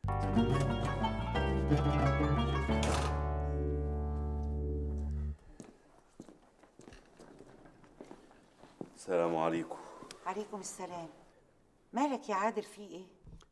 السلام عليكم. عليكم السلام. مالك يا عادل، في ايه؟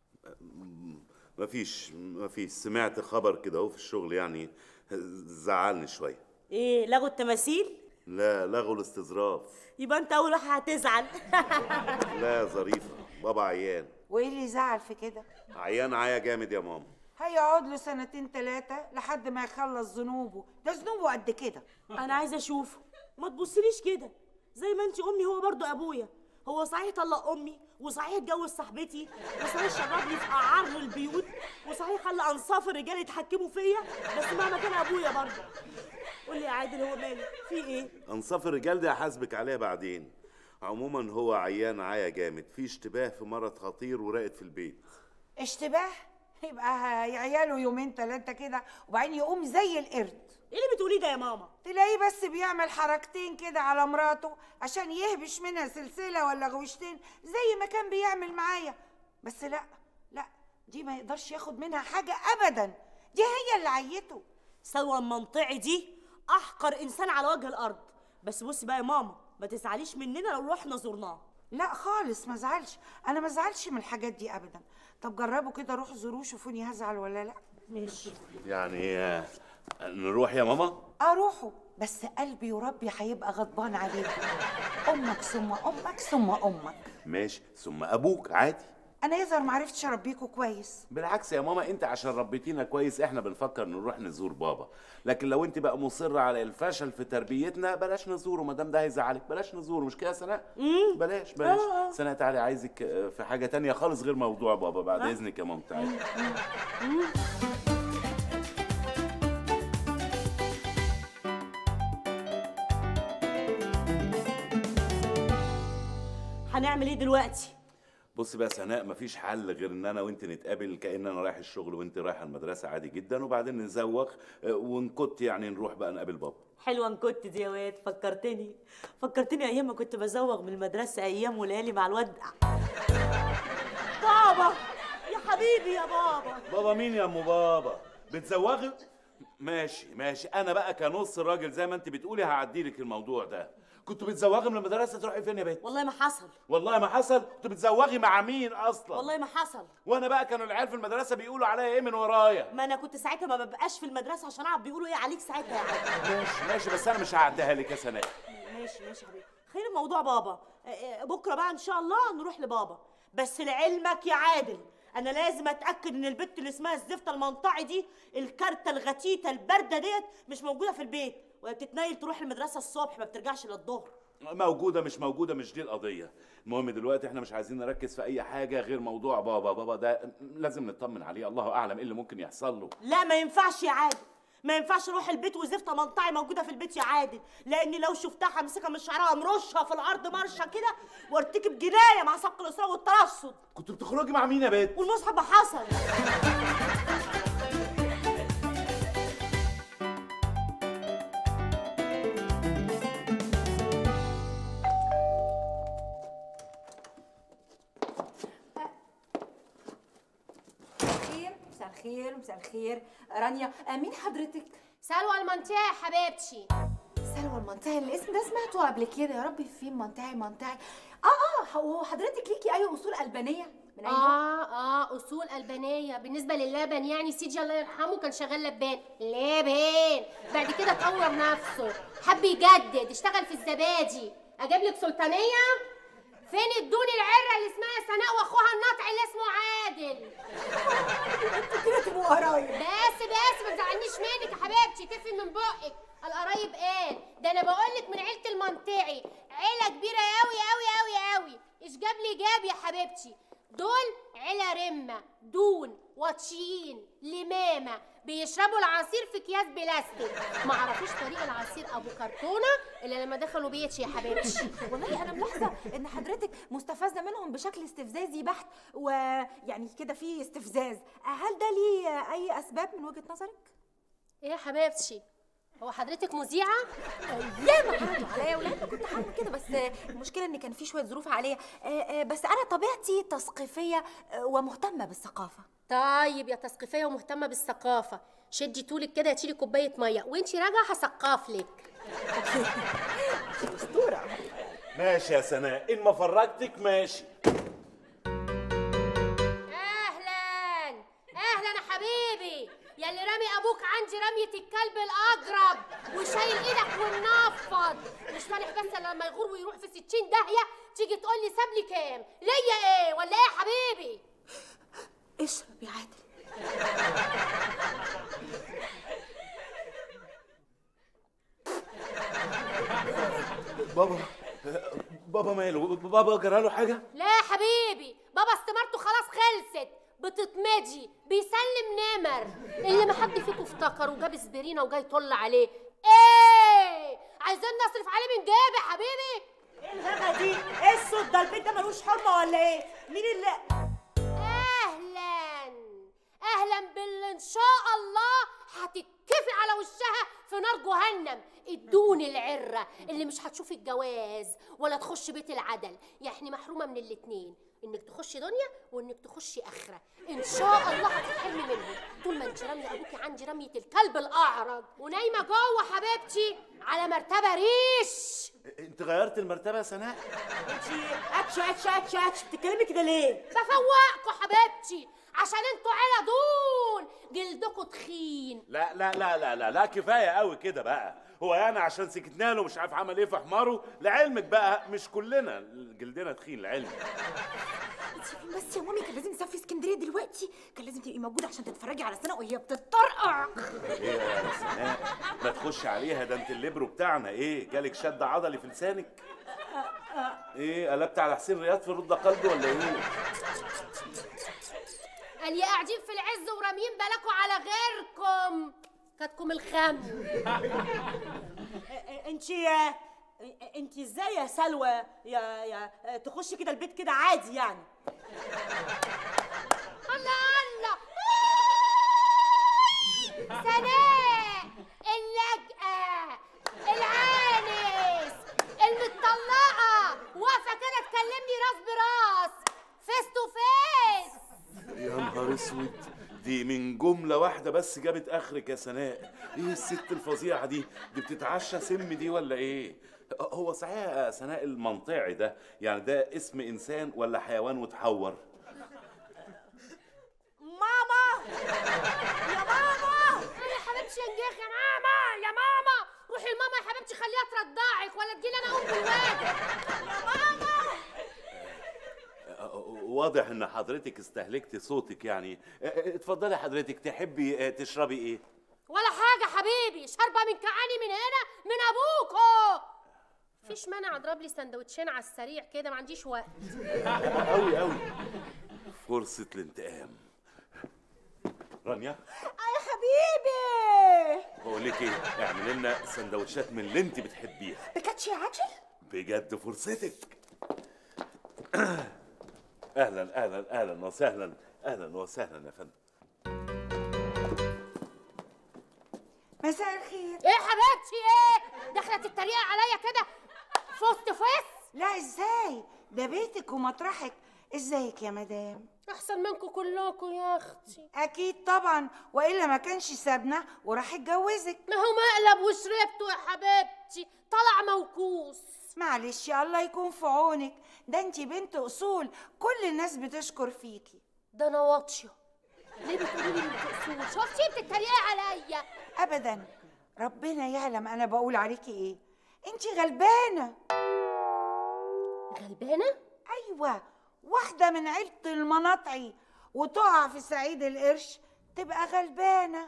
مفيش سمعت خبر كده اهو في الشغل، يعني زعلني شويه. ايه، لغوا التماثيل؟ لا، لغوا الاستظراف. يبقى انت اول واحد هتزعل. لا يا ظريفه، بابا عيان. وايه اللي زعل في كده؟ عيان عيا جامد يا ماما. هيقعد له 2 3 لحد ما يخلص ذنوبه، ده ذنوبه قد كده. انا عايزه اشوفه. ما تبصليش كده، زي ما انت امي هو برضو ابويا. هو صحيح طلق امي، وصحيح اتجوز صاحبتي، وصحيح شربني في قعر البيوت، وصحيح خلى انصاف الرجال يتحكموا فيا، بس مهما كان ابويا برضو. قول لي يا عادل، هو ماله؟ في ايه؟ انصاف الرجال دي هحاسبك عليها بعدين. عموما هو عيان عيا جامد، في اشتباه في مرض خطير وراقد في البيت. اشتباه؟ يبقى عياله 2 3 كده وبعدين يقوم زي القرد. ايه اللي بتقوليه ده يا ماما؟ تلاقيه بس بيعمل حركتين كده على مراته عشان يهبش منها سلسله ولا غوشتين زي ما كان بيعمل معايا. بس لا، دي ما يقدرش ياخد منها حاجه ابدا، دي هي اللي عيته. سلوى المنطعي دي احقر انسان على وجه الارض. بس بصي بقى يا ماما، ما تزعليش مننا لو رحنا زرناه. لا خالص، ما زعلش، انا ما زعلش من الحاجات دي ابدا. طب جربوا كده، روحوا زوروه شوفوني هزعل ولا لا. ماشي. يعني نروح يا ماما؟ روحوا، بس قلبي وربي هيبقى غضبان عليك. امك ثم امك ثم امك. ماشي، ثم ابوك عادي. انا يظهر ما عرفتش اربيكوا كويس. بالعكس يا ماما، انت عشان ربيتينا كويس احنا بنفكر نروح نزور بابا، لكن لو انت بقى مصره على الفشل في تربيتنا بلاش نزوره، ما دام ده هيزعلك بلاش نزوره، مش كده يا سناء؟ بلاش. سناء تعالي، عايزك في حاجه تانية خالص غير موضوع بابا، بعد اذنك يا ماما تعالي. هنعمل ايه دلوقتي؟ بصي بقى سناء، مفيش حل غير ان انا وانت نتقابل كأن انا رايح الشغل وانت رايحه المدرسه عادي جدا، وبعدين نزوغ ونكت، يعني نروح بقى نقابل بابا. حلوه نكت دي يا واد، فكرتني ايام ما كنت بزوغ من المدرسه، ايام وليالي مع الواد. بابا يا حبيبي يا بابا. بابا مين يا ام بابا؟ بتزوغي؟ ماشي، انا بقى كنص راجل زي ما انت بتقولي هعديلك الموضوع ده. كنت بتزوغي من المدرسه تروحي فين يا بنت؟ والله ما حصل. والله ما حصل؟ كنت بتزوغي مع مين اصلا؟ والله ما حصل. وانا بقى كانوا العيال في المدرسه بيقولوا عليا ايه من ورايا؟ ما انا كنت ساعتها ما ببقاش في المدرسه عشان اعرف بيقولوا ايه عليك ساعتها يا عادل. ماشي، بس انا مش هعديها لك يا سناء. ماشي يا حبيبي، خير الموضوع بابا. بكره بقى ان شاء الله نروح لبابا، بس لعلمك يا عادل انا لازم اتاكد ان البت اللي اسمها الزفته المنطعي دي، الكارته الغتيته البارده ديت، مش موجوده في البيت، وهي بتتنيل تروح المدرسه الصبح ما بترجعش الا الظهر. موجوده مش موجوده مش دي القضيه. المهم دلوقتي احنا مش عايزين نركز في اي حاجه غير موضوع بابا ده لازم نطمن عليه، الله اعلم ايه اللي ممكن يحصل له. لا ما ينفعش يا عادل، ما ينفعش اروح البيت وزفته منطعي موجوده في البيت يا عادل، لاني لو شفتها همسكها من شعرها امرشها في الارض مرشه كده وارتكب جنايه مع سبق الاصرار والترصد. كنت بتخرجي مع مين يا بنت؟ والمصحف حصل. مساء الخير رانيا. مين حضرتك؟ سلوى المنطعي يا حبيبتي. سلوى المنطعي، الاسم ده سمعته قبل كده. يا ربي فين منطعي. هو حضرتك ليكي اي اصول البانيه من اي نوع؟ اصول البانيه بالنسبه للبن، يعني سيدي الله يرحمه كان شغال لبان بعد كده طور نفسه، حب يجدد، اشتغل في الزبادي. اجيب لك سلطانيه؟ فين الدون العره اللي اسمها سناء واخوها النطع اللي اسمه عادل؟ انتوا كده تبقوا قرايب. بس ما تزعلنيش منك يا حبيبتي، تفي من بقك. القرايب قال ده انا بقول لك من عيله المنطعي، عيله كبيره قوي. ايش جاب لي جاب يا حبيبتي؟ دول عيله رمه، دون، وطشيين، لمامه، بيشربوا العصير في اكياس بلاستيك. ما عرفوش طريق العصير ابو كرتونه الا لما دخلوا بيتي يا حبيبتي. والله انا ملاحظه ان حضرتك مستفزه منهم بشكل استفزازي بحت، ويعني كده في استفزاز. هل ده ليه اي اسباب من وجهه نظرك؟ ايه يا حبيبتي؟ هو حضرتك مذيعه؟ يا ما عرضوا عليا ولما كنت هعمل كده، بس المشكله ان كان في شويه ظروف عليا. بس انا طبيعتي تثقيفيه ومهتمه بالثقافه. طيب يا تثقيفيه ومهتمه بالثقافه، شدي طولك كده هاتيلي كوبايه ميه وانتي راجعه هثقف لك. اسطوره. ماشي يا سناء، ان ما فرجتك ماشي. اهلا اهلا يا حبيبي، يا اللي رامي ابوك عندي رميه الكلب الاجرب وشايل ايدك والنفض، مش فالح بس لما يغور ويروح في 60 داهيه تيجي تقول لي ساب لي كام؟ ليا ايه ولا ايه يا حبيبي؟ اشرب يا عادل. بابا ماله؟ بابا جراله حاجه؟ لا يا حبيبي، بابا استمارته خلاص خلصت، بتتمدي بيسلم نمر. اللي ما حد فيكم افتكر وجاب اسبرينا وجاي يطل عليه. ايه عايزين نصرف عليه من جيبي يا حبيبي؟ ايه الغبا دي؟ ايه الصوت ده؟ البيت ده ملوش حرمه ولا ايه؟ مين اللي اهلا اهلا باللي ان شاء الله هتتكفي على وشها في نار جهنم، ادوني العره اللي مش هتشوف الجواز ولا تخش بيت العدل، يعني محرومه من الاتنين، انك تخشي دنيا وانك تخشي اخره، ان شاء الله هتتحرمي منهم طول ما انت راميه ابوكي عندي رميه الكلب الاعرج ونايمه جوه حبيبتي على مرتبه ريش. انت غيرت المرتبه يا سناء؟ اتش بتتكلمي كده ليه؟ بفوقكوا حبيبتي عشان انتوا عيله دون جلدكوا تخين. لا لا لا لا لا لا، كفايه قوي كده بقى. هو يعني عشان سكتنا له مش عارف عمل ايه في حماره؟ لعلمك بقى مش كلنا جلدنا تخين لعلمك. بس يا مامي كان لازم نسافر اسكندريه دلوقتي، كان لازم تبقي موجوده عشان تتفرجي على سناء وهي بتطرقع. ايه يا سناء ما تخش عليها، ده انت الليبرو بتاعنا. ايه جالك شد عضلي في لسانك؟ ايه قلبت على حسين رياض في رد قلبي ولا ايه؟ قال يا قاعدين في العز وراميين بالكوا على غيركم كاتكم الخم. انت ازاي يا سلوى يا تخشي كده البيت كده عادي يعني؟ الله سناء اللجأة العانس المتطلقة واقفة كده تكلمني راس براس فيس تو فيس. يا نهار اسود، دي من جملة واحدة بس جابت اخرك يا سناء. ايه الست الفظيعة دي بتتعشى سم دي ولا ايه؟ هو صحيح يا سناء المنطعي ده يعني ده اسم انسان ولا حيوان وتحور؟ ماما يا ماما يا حبيبتي يا نجيخ يا ماما يا ماما روحي لماما يا حبيبتي خليها ترضعك ولا تجيلي انا اقوم بالواجب يا ماما. واضح ان حضرتك استهلكتي صوتك يعني. اتفضلي حضرتك، تحبي تشربي ايه؟ ولا حاجه حبيبي، شاربه من كعاني من هنا من ابوكو. مفيش مانع اضرب لي سندوتشين على السريع كده، ما عنديش وقت. قوي قوي فرصه الانتقام. رانيا يا حبيبي بقول لك ايه، اعملي لنا سندوتشات من اللي انت بتحبيها. بجد يا عاجل؟ بجد فرصتك. اهلا اهلا اهلا وسهلا، اهلا وسهلا يا فندم. مساء الخير. ايه حبيبتي ايه؟ داخله تتريق عليا كده فوست فيس؟ لا ازاي، ده بيتك ومطرحك. ازيك يا مدام؟ احسن منكم كلكم يا اختي. اكيد طبعا، والا ما كانش سابنا وراح يتجوزك. ما هو مقلب وشربته يا حبيبتي، طلع موكوس. معلش الله يكون في عونك، ده انت بنت اصول كل الناس بتشكر فيكي. ده انا واطيه. ليه بتقولي لي بنت اصول؟ شفتي بتتريقي عليا؟ ابدا، ربنا يعلم انا بقول عليكي ايه. انت غلبانه. غلبانه؟ ايوه، واحده من عيله المناطعي وتقع في صعيد القرش تبقى غلبانه.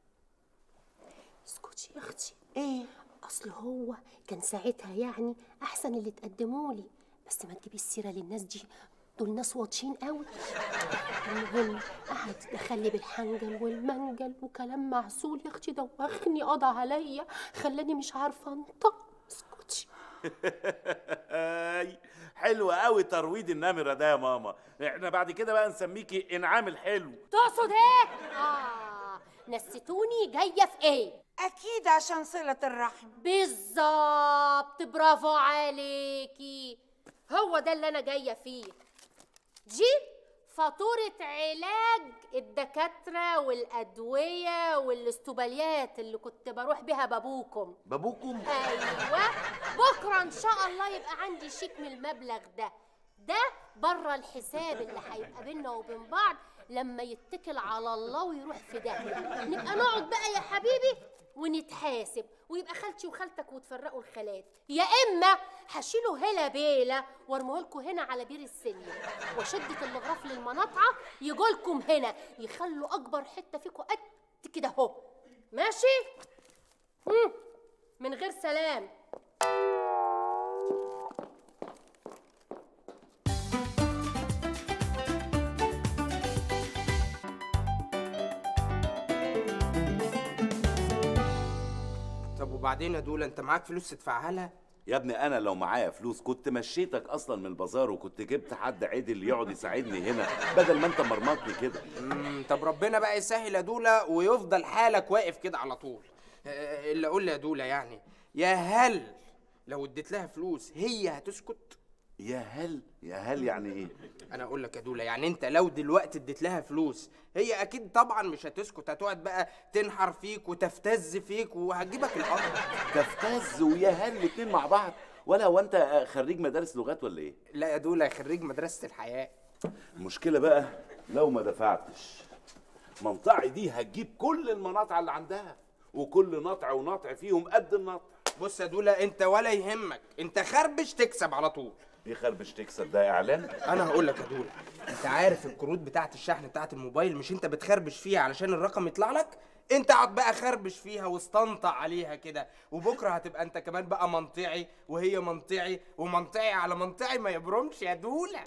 اسكتي يا اختي. ايه؟ اصل هو كان ساعتها يعني احسن اللي تقدموا لي، بس ما تجيبي السيره للناس دي، دول ناس واطيين قوي. المهم قعد دخلني بالحنجل والمنجل وكلام معسول يا اختي، دوخني قضى عليا خلاني مش عارفه انطق. اسكتي. حلوة قوي ترويض النمرة ده يا ماما. احنا بعد كده بقى نسميكي انعام الحلو. تقصد ايه؟ نسيتوني جايه في ايه؟ اكيد عشان صلة الرحم. بالظبط، برافو عليكي، هو ده اللي انا جايه فيه. دي فاتورة علاج الدكاترة والأدوية والاستوباليات اللي كنت بروح بيها بابوكم. بابوكم؟ أيوة، بكرة إن شاء الله يبقى عندي شيك من المبلغ ده بره الحساب اللي هيبقى بينا وبين بعض لما يتكل على الله ويروح في داهية. نبقى نقعد بقى يا حبيبي ونتحاسب، ويبقى خالتي وخالتك وتفرقوا الخالات، يا اما هشيله هلا بيلا وارميهولكوا هنا على بير السلم، وشدة الغرف للمناطعه يجولكم هنا يخلوا اكبر حته فيكوا قد كده اهو. ماشي؟ من غير سلام. طب وبعدين يا دولا، انت معاك فلوس تدفعها لها؟ يا ابني انا لو معايا فلوس كنت مشيتك اصلا من البازار وكنت جبت حد عدل يقعد يساعدني هنا بدل ما انت مرمطني كده. طب ربنا بقى يسهل يا دولا ويفضل حالك واقف كده على طول. اللي اقول لي يا دولا يعني، يا هل لو اديت لها فلوس هي هتسكت؟ يا هل يعني ايه؟ انا اقول لك يا دولا، يعني انت لو دلوقتي اديت لها فلوس هي اكيد طبعا مش هتسكت، هتقعد بقى تنحر فيك وتفتز فيك وهتجيبك الارض. تفتز ويا هل الاتنين مع بعض؟ ولا هو انت خريج مدارس لغات ولا ايه؟ لا يا دولا، خريج مدرسة الحياة. المشكلة بقى لو ما دفعتش منطعي دي هتجيب كل المناطع اللي عندها، وكل نطع ونطع فيهم قد النطع. بص يا دولا، انت ولا يهمك، انت خربش تكسب على طول. ايه خربش تكسب ده اعلان؟ انا هقول لك يا دولا، انت عارف الكروت بتاعه الشحن بتاعه الموبايل مش انت بتخربش فيها علشان الرقم يطلع لك؟ انت اقعد بقى خربش فيها واستنطع عليها كده، وبكره هتبقى انت كمان بقى منطعي وهي منطعي، ومنطعي على منطعي ما يبرمش يا دولا.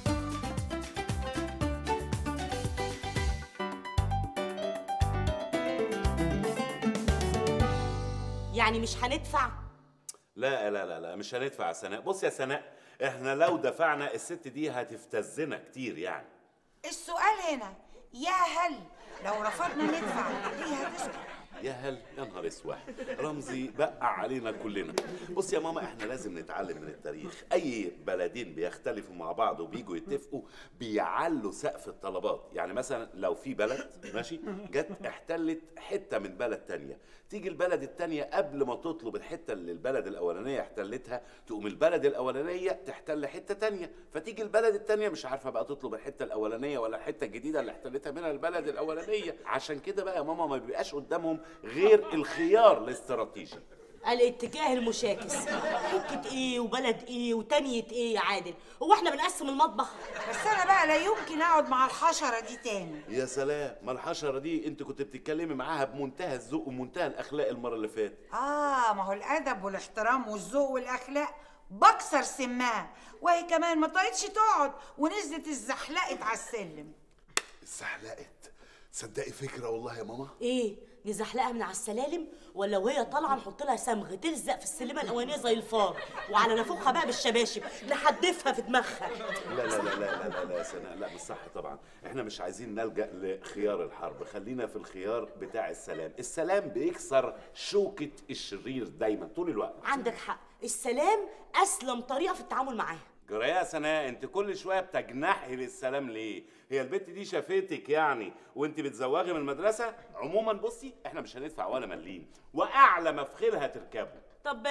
يعني مش هندفع؟ لا لا لا لا مش هندفع يا سناء. بص يا سناء، احنا لو دفعنا الست دي هتفتزنا كتير يعني. السؤال هنا، يا هل لو رفضنا ندفع هي هتسكت؟ يا هل، يا نهار اسود، رمزي بقع علينا كلنا. بص يا ماما، احنا لازم نتعلم من التاريخ. اي بلدين بيختلفوا مع بعض وبيجوا يتفقوا بيعلوا سقف الطلبات. يعني مثلا لو في بلد ماشي جت احتلت حته من بلد تانية، تيجي البلد التانية قبل ما تطلب الحته اللي البلد الاولانيه احتلتها تقوم البلد الاولانيه تحتل حته تانية، فتيجي البلد التانية مش عارفه بقى تطلب الحته الاولانيه ولا الحته الجديده اللي احتلتها منها البلد الاولانيه. عشان كده بقى يا ماما ما بيبقاش قدامهم غير الخيار الاستراتيجي، الاتجاه المشاكس. حكة ايه وبلد ايه وتانية ايه يا عادل؟ هو احنا بنقسم المطبخ؟ بس انا بقى لا يمكن اقعد مع الحشرة دي تاني. يا سلام، ما الحشرة دي انت كنت بتتكلمي معاها بمنتهى الذوق ومنتهى الاخلاق المرة اللي فاتت. ما هو الادب والاحترام والذوق والاخلاق بكسر سماها، وهي كمان ما طاقتش تقعد ونزلت اتزحلقت على السلم. اتزحلقت؟ صدقي فكرة والله يا ماما. ايه، نزحلقها من على السلالم ولا وهي طالعه نحط لها صمغ تلزق في السلمه الاولانيه زي الفار، وعلى نافوخها بقى بالشباشب نحدفها في دماغها؟ لا لا لا لا لا لا يا سناء، لا مش صح طبعا. احنا مش عايزين نلجأ لخيار الحرب، خلينا في الخيار بتاع السلام. السلام بيكسر شوكة الشرير دايما طول الوقت. عندك حق، السلام اسلم طريقه في التعامل معاها. جرى يا سناء، انت كل شويه بتجنحي للسلام ليه؟ هي البت دي شافتك يعني وانت بتزوغي من المدرسه؟ عموما بصي، احنا مش هندفع ولا مليم، واعلى مفخرها تركبه. طب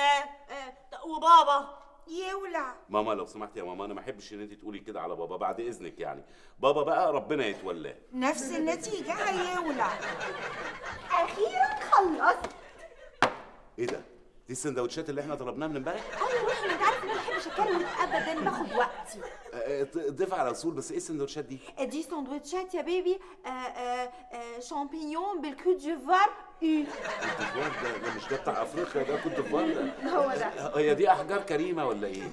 وبابا يولع. ماما لو سمحت يا ماما، انا ما احبش ان انت تقولي كده على بابا بعد اذنك يعني. بابا بقى ربنا يتولاه. نفس النتيجه، هيولع. اخيرا خلصت. ايه ده؟ دي السندوتشات اللي احنا طلبناها من امبارح؟ ايوه احنا، انت عارف ان انا ما بحبش اكلم ابدا، باخد وقتي. ضيف على اصول، بس ايه السندوتشات دي؟ دي سندوتشات يا بيبي، شامبينيون بالكوت ديفوار. كوت ديفوار ده مش ده بتاع افريقيا؟ ده كوت ديفوار ده هو ده. هي دي احجار كريمه ولا ايه؟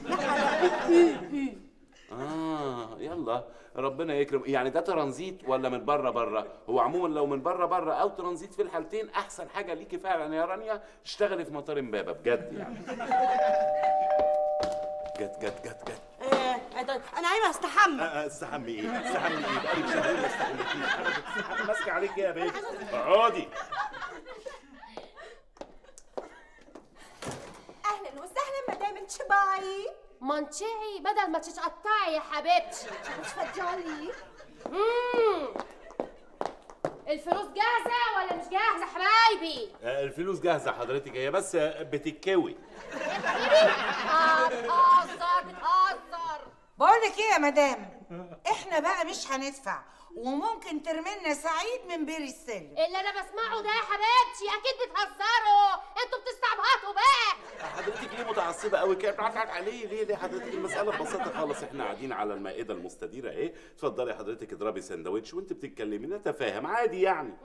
يلا ربنا يكرم. يعني ده ترانزيت ولا من بره بره؟ هو عموما لو من بره بره او ترانزيت، في الحالتين احسن حاجه ليكي فعلا يا رانيا تشتغلي في مطار امبابه بجد يعني. جت انا عايزه استحمى. استحمي ايه؟ استحمي ايه؟ بقالك شهرين ما استحميتيش. ماسكه عليك ايه يا بنت؟ اقعدي. تشبعي منشعي بدل ما تتقطعي يا حبيبتي. اتفضلي. الفلوس جاهزة ولا مش جاهزة حبايبي؟ الفلوس جاهزة حضرتك، هي بس بتتكوي. بتهزر. بقولك ايه يا مدام، احنا بقى مش هندفع وممكن ترمينا سعيد من بير السلم. اللي انا بسمعه ده يا حبيبتي اكيد بتهزروا، انتوا بتستعبطوا بقى. حضرتك ليه متعصبة قوي كده؟ بتعرفي عليه ليه حضرتك؟ المسألة بسيطة خالص، احنا قاعدين على المائدة المستديرة اهي، اتفضلي حضرتك اضربي سندوتش وانت بتتكلمي نتفاهم عادي يعني.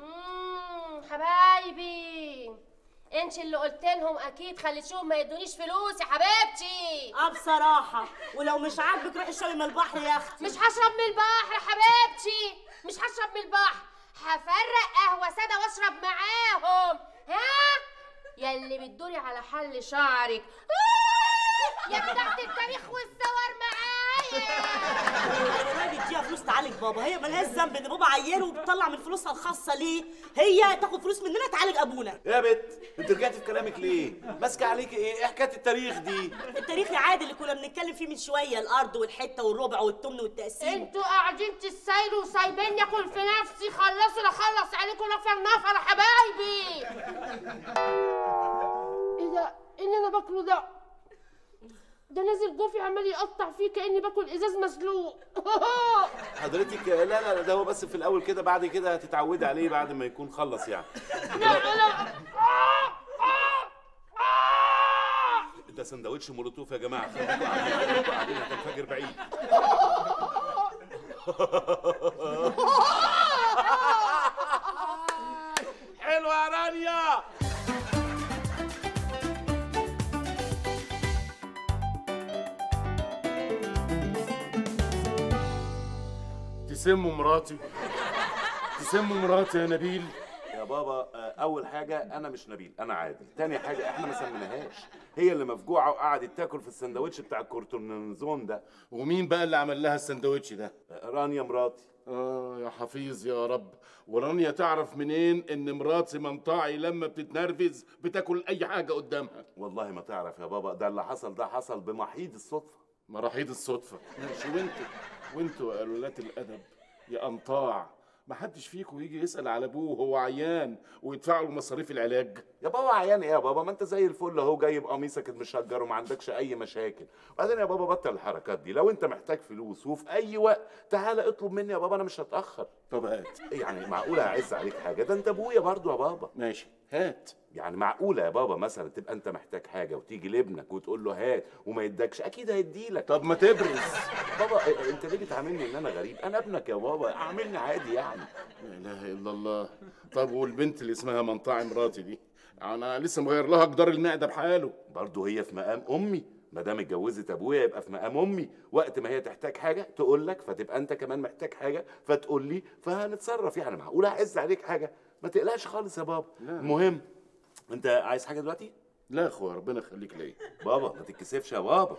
حبايبي انت اللي قلت لهم اكيد خليتيهم ما يدونيش فلوس يا حبيبتي. بصراحه ولو مش عاجبك روحي اشربي من البحر يا اختي. مش هشرب من البحر يا حبيبتي، مش هشرب من البحر، هفرق قهوه ساده واشرب معاهم. ها ياللي بتدوري على حل شعرك يا بتاعت التاريخ والصور معايا. انا بيديها فلوس تعالج بابا، هي مالهاش ذنب ان بابا عياله وبتطلع من فلوسها الخاصه ليه؟ هي تاخد فلوس مننا تعالج ابونا. يا بت انت رجعتي في كلامك ليه؟ ماسكه عليكي ايه حكايه التاريخ دي؟ التاريخ يا عادل اللي كنا بنتكلم فيه من شويه، الارض والحته والربع والتمن والتقسيم. انتوا قاعدين تسايلوا وسايبيني اكل في نفسي، خلصوا لا اخلص عليكم نفر يا حبايبي. ايه ده؟ ايه اللي انا باكله ده؟ ده نازل جوفي عمال يقطع فيه كاني باكل ازاز مسلوق. حضرتك لا ده هو بس في الاول كده، بعد كده هتتعودي عليه بعد ما يكون خلص يعني. لا ده سندوتش مولوتوف يا جماعه، قاعدين هتنفجر بعيد. حلوه يا رانيا. تسموا مراتي يا نبيل. يا بابا اول حاجه انا مش نبيل، انا عادل. تاني حاجه احنا ما سميناهاش، هي اللي مفجوعه وقعدت تاكل في السندوتش بتاع الكورتونزون ده. ومين بقى اللي عمل لها السندوتش ده؟ رانيا مراتي. يا حفيظ يا رب. ورانيا تعرف منين ان مراتي منطعي لما بتتنرفز بتاكل اي حاجه قدامها؟ والله ما تعرف يا بابا، ده اللي حصل ده حصل بمحيط الصدفه. مراحيض الصدفه ماشي. وانتوا يا قلولات الادب يا انطاع، ما حدش فيكم يجي يسال على ابوه وهو عيان ويدفع له مصاريف العلاج؟ يا بابا عيان ايه يا بابا؟ ما انت زي الفل اهو، جايب قميصك مشجر وما عندكش اي مشاكل. وبعدين يا بابا بطل الحركات دي، لو انت محتاج فلوس وفي اي وقت تعالى اطلب مني يا بابا، انا مش هتاخر. طب هات. يعني معقوله هعز عليك حاجه؟ ده انت ابويا برضو يا بابا. ماشي هات. يعني معقوله يا بابا مثلا تبقى انت محتاج حاجه وتيجي لابنك وتقول له هات وما يدكش؟ اكيد هيديلك. طب ما تبرز. بابا انت ليه بتعاملني ان انا غريب؟ انا ابنك يا بابا، اعاملني عادي يعني. لا اله الا الله. طب والبنت اللي اسمها منطعي مراتي دي، انا لسه مغير لها جدار المعده بحاله. برضه هي في مقام امي، ما دام اتجوزت ابويا يبقى في مقام امي. وقت ما هي تحتاج حاجه تقول لك، فتبقى انت كمان محتاج حاجه فتقول لي، فهنتصرف. يعني معقوله هعز عليك حاجه؟ ما تقلقش خالص يا بابا. المهم انت عايز حاجه دلوقتي؟ لا يا اخويا ربنا يخليك ليا. بابا ما تتكسفش يا بابا.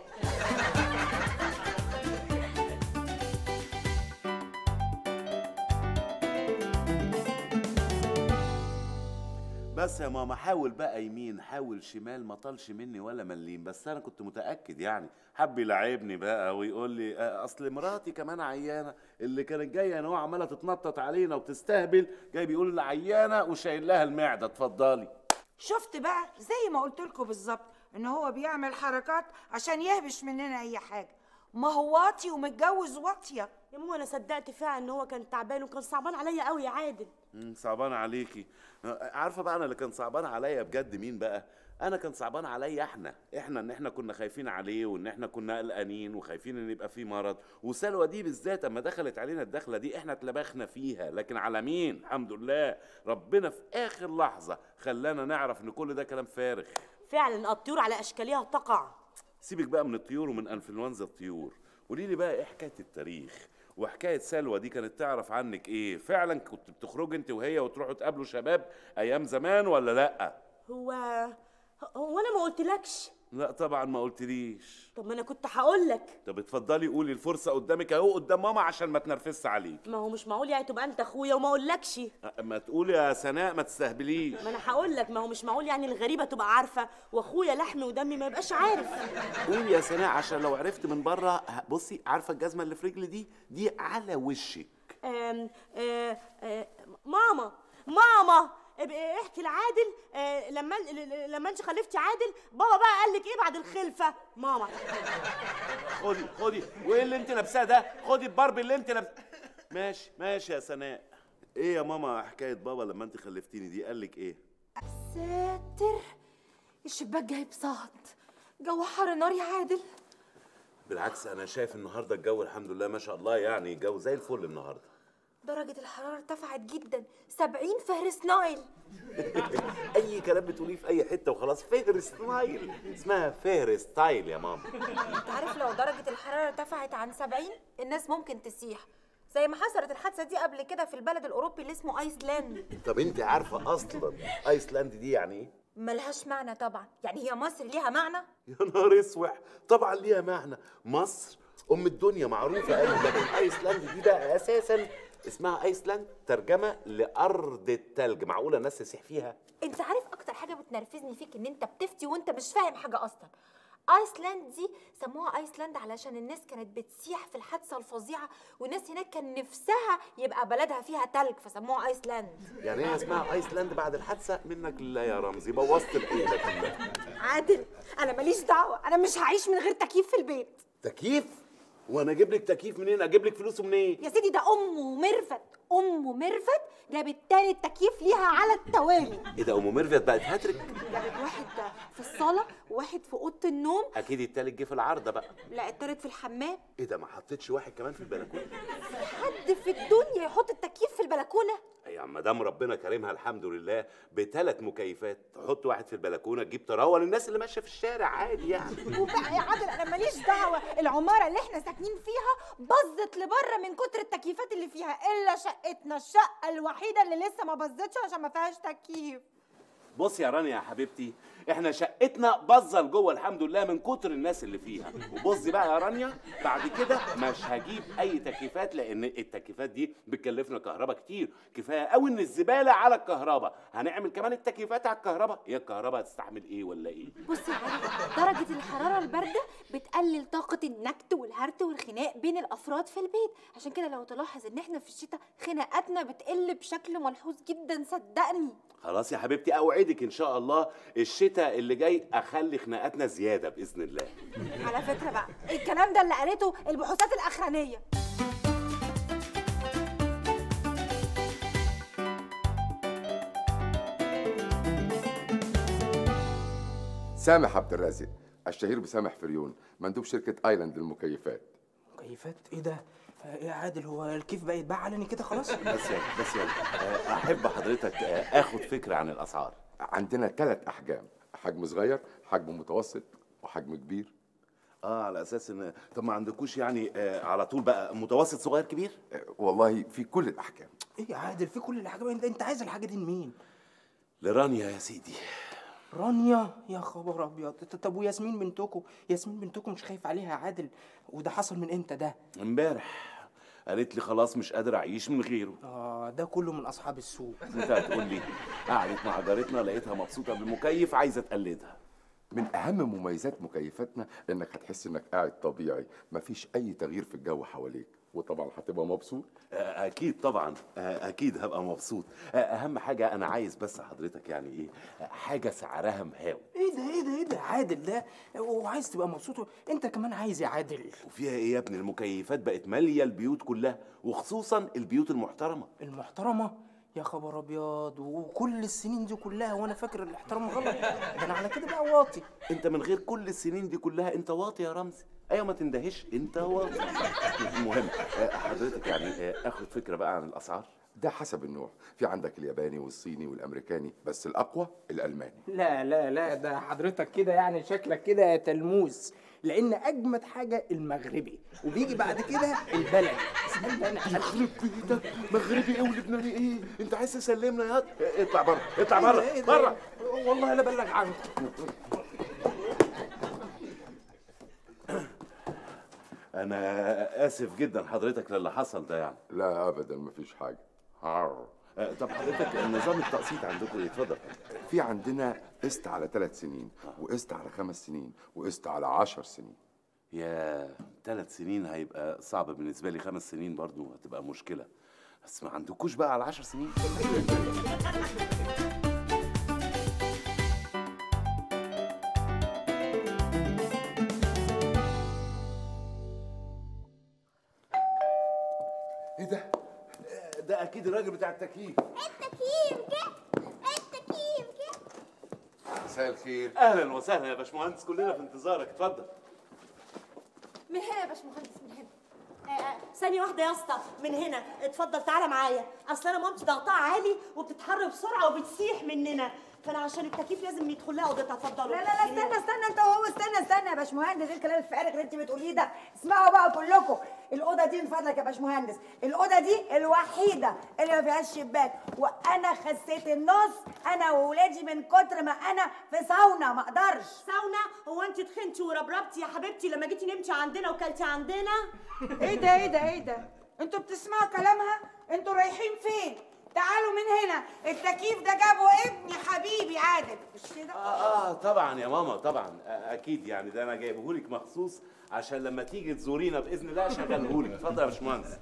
بس يا ماما حاول بقى يمين حاول شمال، ما طالش مني ولا مليم. بس انا كنت متاكد يعني حب يلعبني بقى ويقول لي اصل مراتي كمان عيانه، اللي كانت جايه ان هو عماله تتنطط علينا وتستهبل، جاي بيقول لي عيانه وشايل لها المعده. اتفضلي. شفت بقى زي ما قلت لكم بالظبط، ان هو بيعمل حركات عشان يهبش مننا اي حاجه. ما هو واطي ومتجوز واطيه. يا ماما انا صدقت فعلا ان هو كان تعبان وكان صعبان عليا قوي يا عادل. صعبان عليكي. عارفه بقى انا اللي كان صعبان عليا بجد مين بقى؟ انا كان صعبان عليا احنا ان احنا كنا خايفين عليه، وان احنا كنا قلقانين وخايفين ان يبقى فيه مرض. وسلوى دي بالذات اما دخلت علينا الدخله دي احنا اتلبخنا فيها، لكن على مين؟ الحمد لله ربنا في اخر لحظه خلانا نعرف ان كل ده كلام فارغ. فعلا الطيور على اشكالها تقع. سيبك بقى من الطيور ومن انفلونزا الطيور. قولي لي بقى ايه حكايه التاريخ وحكايه سلوى دي؟ كانت تعرف عنك ايه؟ فعلا كنت بتخرجي انت وهي وتروحوا تقابلوا شباب ايام زمان ولا لا؟ هو انا ما قلتلكش؟ لا طبعا ما قلتليش. طب ما انا كنت هقول لك. طب اتفضلي قولي، الفرصه قدامك اهو قدام ماما عشان ما تنرفزش عليك. ما هو مش معقول يعني تبقى انت اخويا وما اقولكش. ما تقولي يا سناء، ما تستهبليش. ما انا هقول لك، ما هو مش معقول يعني الغريبه تبقى عارفه واخويا لحمي ودمي ما يبقاش عارف. قولي يا سناء عشان لو عرفت من بره. بصي، عارفه الجزمه اللي في رجلي دي على وشك. ماما ابقي احكي لعادل. لما انت خلفتي عادل بابا بقى قال لك ايه بعد الخلفه؟ ماما خدي وايه اللي انت لابساه ده؟ خدي الباربي اللي انت لابساه. ماشي يا سناء. ايه يا ماما حكايه بابا لما انت خلفتيني دي قال لك ايه؟ ساتر، الشباك جايب صهد، جو حر نار يا عادل. بالعكس انا شايف النهارده الجو الحمد لله ما شاء الله، يعني الجو زي الفل النهارده. درجة الحرارة ارتفعت جدا، 70 فهرس نايل. اي كلام بتقوليه في اي حته وخلاص. فهرس نايل اسمها فهرس ستايل يا ماما. انت عارف لو درجة الحرارة ارتفعت عن 70 الناس ممكن تسيح، زي ما حصلت الحادثة دي قبل كده في البلد الأوروبي اللي اسمه أيسلاند. طب انت عارفه اصلا ايسلاند دي يعني ايه؟ ملهاش معنى طبعا، يعني هي مصر ليها معنى؟ يا نهار اسوح، طبعا ليها معنى. مصر ام الدنيا معروفه قوي، لكن ايسلاند دي بقى اساسا اسمها ايسلاند ترجمه لارض التلج. معقوله الناس تسيح فيها؟ انت عارف اكتر حاجه بتنرفزني فيك ان انت بتفتي وانت مش فاهم حاجه اصلا. ايسلاند دي سموها ايسلاند علشان الناس كانت بتسيح في الحادثه الفظيعه، والناس هناك كان نفسها يبقى بلدها فيها تلج فسموها ايسلاند. يعني ايه اسمها ايسلاند بعد الحادثه؟ منك لله يا رمزي، بوظت الايه كلها. عادل انا ماليش دعوه، انا مش هعيش من غير تكييف في البيت. تكييف؟ وانا اجيب لك تكييف منين؟ اجيب لك فلوسه منين؟ يا سيدي ده ام ميرفت جابت تاني التكييف ليها على التوالي. ايه ده ام ميرفت بقت هاتريك؟ جابت واحد في الصاله وواحد في اوضه النوم. اكيد التالت جه في العارضه بقى. لا التالت في الحمام. ايه ده ما حطيتش واحد كمان في البلكونه؟ في حد في الدنيا يحط التكييف في البلكونه؟ يا مدام ربنا كريمها الحمد لله ب3 مكيفات، تحط واحد في البلكونه تجيب تروه للناس اللي ماشيه في الشارع عادي يعني. وبقى يا عادل انا ماليش دعوه، العماره اللي احنا ساكنين فيها باظت لبره من كتر التكييفات اللي فيها، الا شقتنا الشقه الوحيده اللي لسه ما باظتش عشان ما فيهاش تكييف. بص يا رانيا يا حبيبتي، احنا شقتنا باظه لجوه الحمد لله من كتر الناس اللي فيها. وبصي بقى يا رانيا، بعد كده مش هجيب اي تكييفات لان التكييفات دي بتكلفنا كهرباء كتير. كفايه قوي ان الزباله على الكهرباء، هنعمل كمان التكييفات على الكهرباء. هي الكهرباء هتستحمل ايه ولا ايه؟ بص يا عادل، درجه الحراره البارده بتقلل طاقه النكت والهرت والخناق بين الافراد في البيت، عشان كده لو تلاحظ ان احنا في الشتاء خناقاتنا بتقل بشكل ملحوظ جدا صدقني. خلاص يا حبيبتي، اوعدك ان شاء الله الشتاء اللي جاي اخلي خناقاتنا زياده باذن الله. على فكره بقى الكلام ده اللي قالته البحوثات الاخرانيه. سامح عبد الرازق الشهير بسامح فريون، مندوب شركه ايلاند للمكيفات. مكيفات ايه ده؟ ايه يا عادل، هو الكيف بقى يتباع علني كده خلاص؟ بس يعني احب حضرتك اخد فكره عن الاسعار. عندنا 3 احجام، حجم صغير، حجم متوسط، وحجم كبير. على اساس ان طب ما عندكوش يعني على طول بقى متوسط صغير كبير؟ والله في كل الاحجام. ايه يا عادل في كل الاحجام؟ انت عايز الحاجه دي لمين؟ لرانيا يا سيدي. رانيا؟ يا خبر ابيض. طب وياسمين بنتكم؟ ياسمين بنتكم مش خايف عليها يا عادل؟ وده حصل من امتى ده؟ امبارح قالت لي خلاص مش قادر اعيش من غيره. ده كله من اصحاب السوق. انت هتقول لي قعدت مع جارتنا لقيتها مبسوطه بالمكيف عايزه تقلدها. من اهم مميزات مكيفاتنا انك هتحس انك قاعد طبيعي، مفيش اي تغيير في الجو حواليك، وطبعا هتبقى مبسوط. اكيد طبعا، اكيد هبقى مبسوط. اهم حاجه انا عايز بس حضرتك يعني ايه، حاجه سعرها مهاوي. ايه ده عادل ده؟ وعايز تبقى مبسوط انت كمان عايز يا عادل؟ وفيها ايه يا ابني، المكيفات بقت ماليه البيوت كلها، وخصوصا البيوت المحترمه. المحترمه؟ يا خبر ابيض، وكل السنين دي كلها وانا فاكر الاحترام غلط؟ ده انا على كده بقى واطي. انت من غير كل السنين دي كلها انت واطي يا رمزي. ايوه ما تندهش، انت واطي. المهم حضرتك يعني اخد فكره بقى عن الاسعار. ده حسب النوع، في عندك الياباني والصيني والامريكاني، بس الاقوى الالماني. لا ده حضرتك كده يعني شكلك كده يا تلموذ، لان اجمد حاجه المغربي وبيجي بعد كده البلدي. اسال انا يخرب بيتك، مغربي ايه ولبناني ايه؟ انت عايز تسلمنا يا اطلع بره، اطلع بره بره. والله لا بلغ عنكم. انا اسف جدا حضرتك للي حصل ده يعني. لا ابدا مفيش حاجه. طب حضرتك نظام التقسيط عندكم ايه؟ اتفضل. في عندنا قسط على 3 سنين وقسط على 5 سنين وقسط على 10 سنين. يا 3 سنين هيبقى صعب بالنسبه لي، 5 سنين برضو هتبقى مشكله، بس ما عندكوش بقى على 10 سنين؟ ايه ده؟ ده اكيد الراجل بتاع التكييف. التكييف جه، التكييف جه. مساء الخير. اهلا وسهلا يا باشمهندس، كلنا في انتظارك، اتفضل. من هنا يا باشمهندس، من هنا. ثانية واحدة يا اسطى، من هنا اتفضل تعالى معايا. اصل انا مامتي ضغطها عالي وبتتحرك بسرعة وبتسيح مننا، فانا عشان التكييف لازم يدخل لها اوضتها. اتفضلوا. لا استنى انت وهو، استنى يا باشمهندس، ايه الكلام الفارغ اللي انت بتقوليه ده؟ اسمعوا بقى كلكم، الاوضه دي من فضلك يا باشمهندس، الاوضه دي الوحيده اللي ما فيهاش شباك، وانا خسيت النص انا وولادي من كتر ما انا في ساونا، ما اقدرش. ساونا؟ هو انت تخنتي وربربتي يا حبيبتي لما جيتي نمتي عندنا وكلتي عندنا؟ ايه ده؟ انتوا بتسمعوا كلامها؟ انتوا رايحين فين؟ تعالوا من هنا، التكييف ده جابه ابني حبيبي عادل، مش كده؟ طبعا يا ماما، طبعا اكيد يعني، ده انا جايبهولك مخصوص عشان لما تيجي تزورينا باذن الله اشغلهولك. اتفضل يا باشمهندس.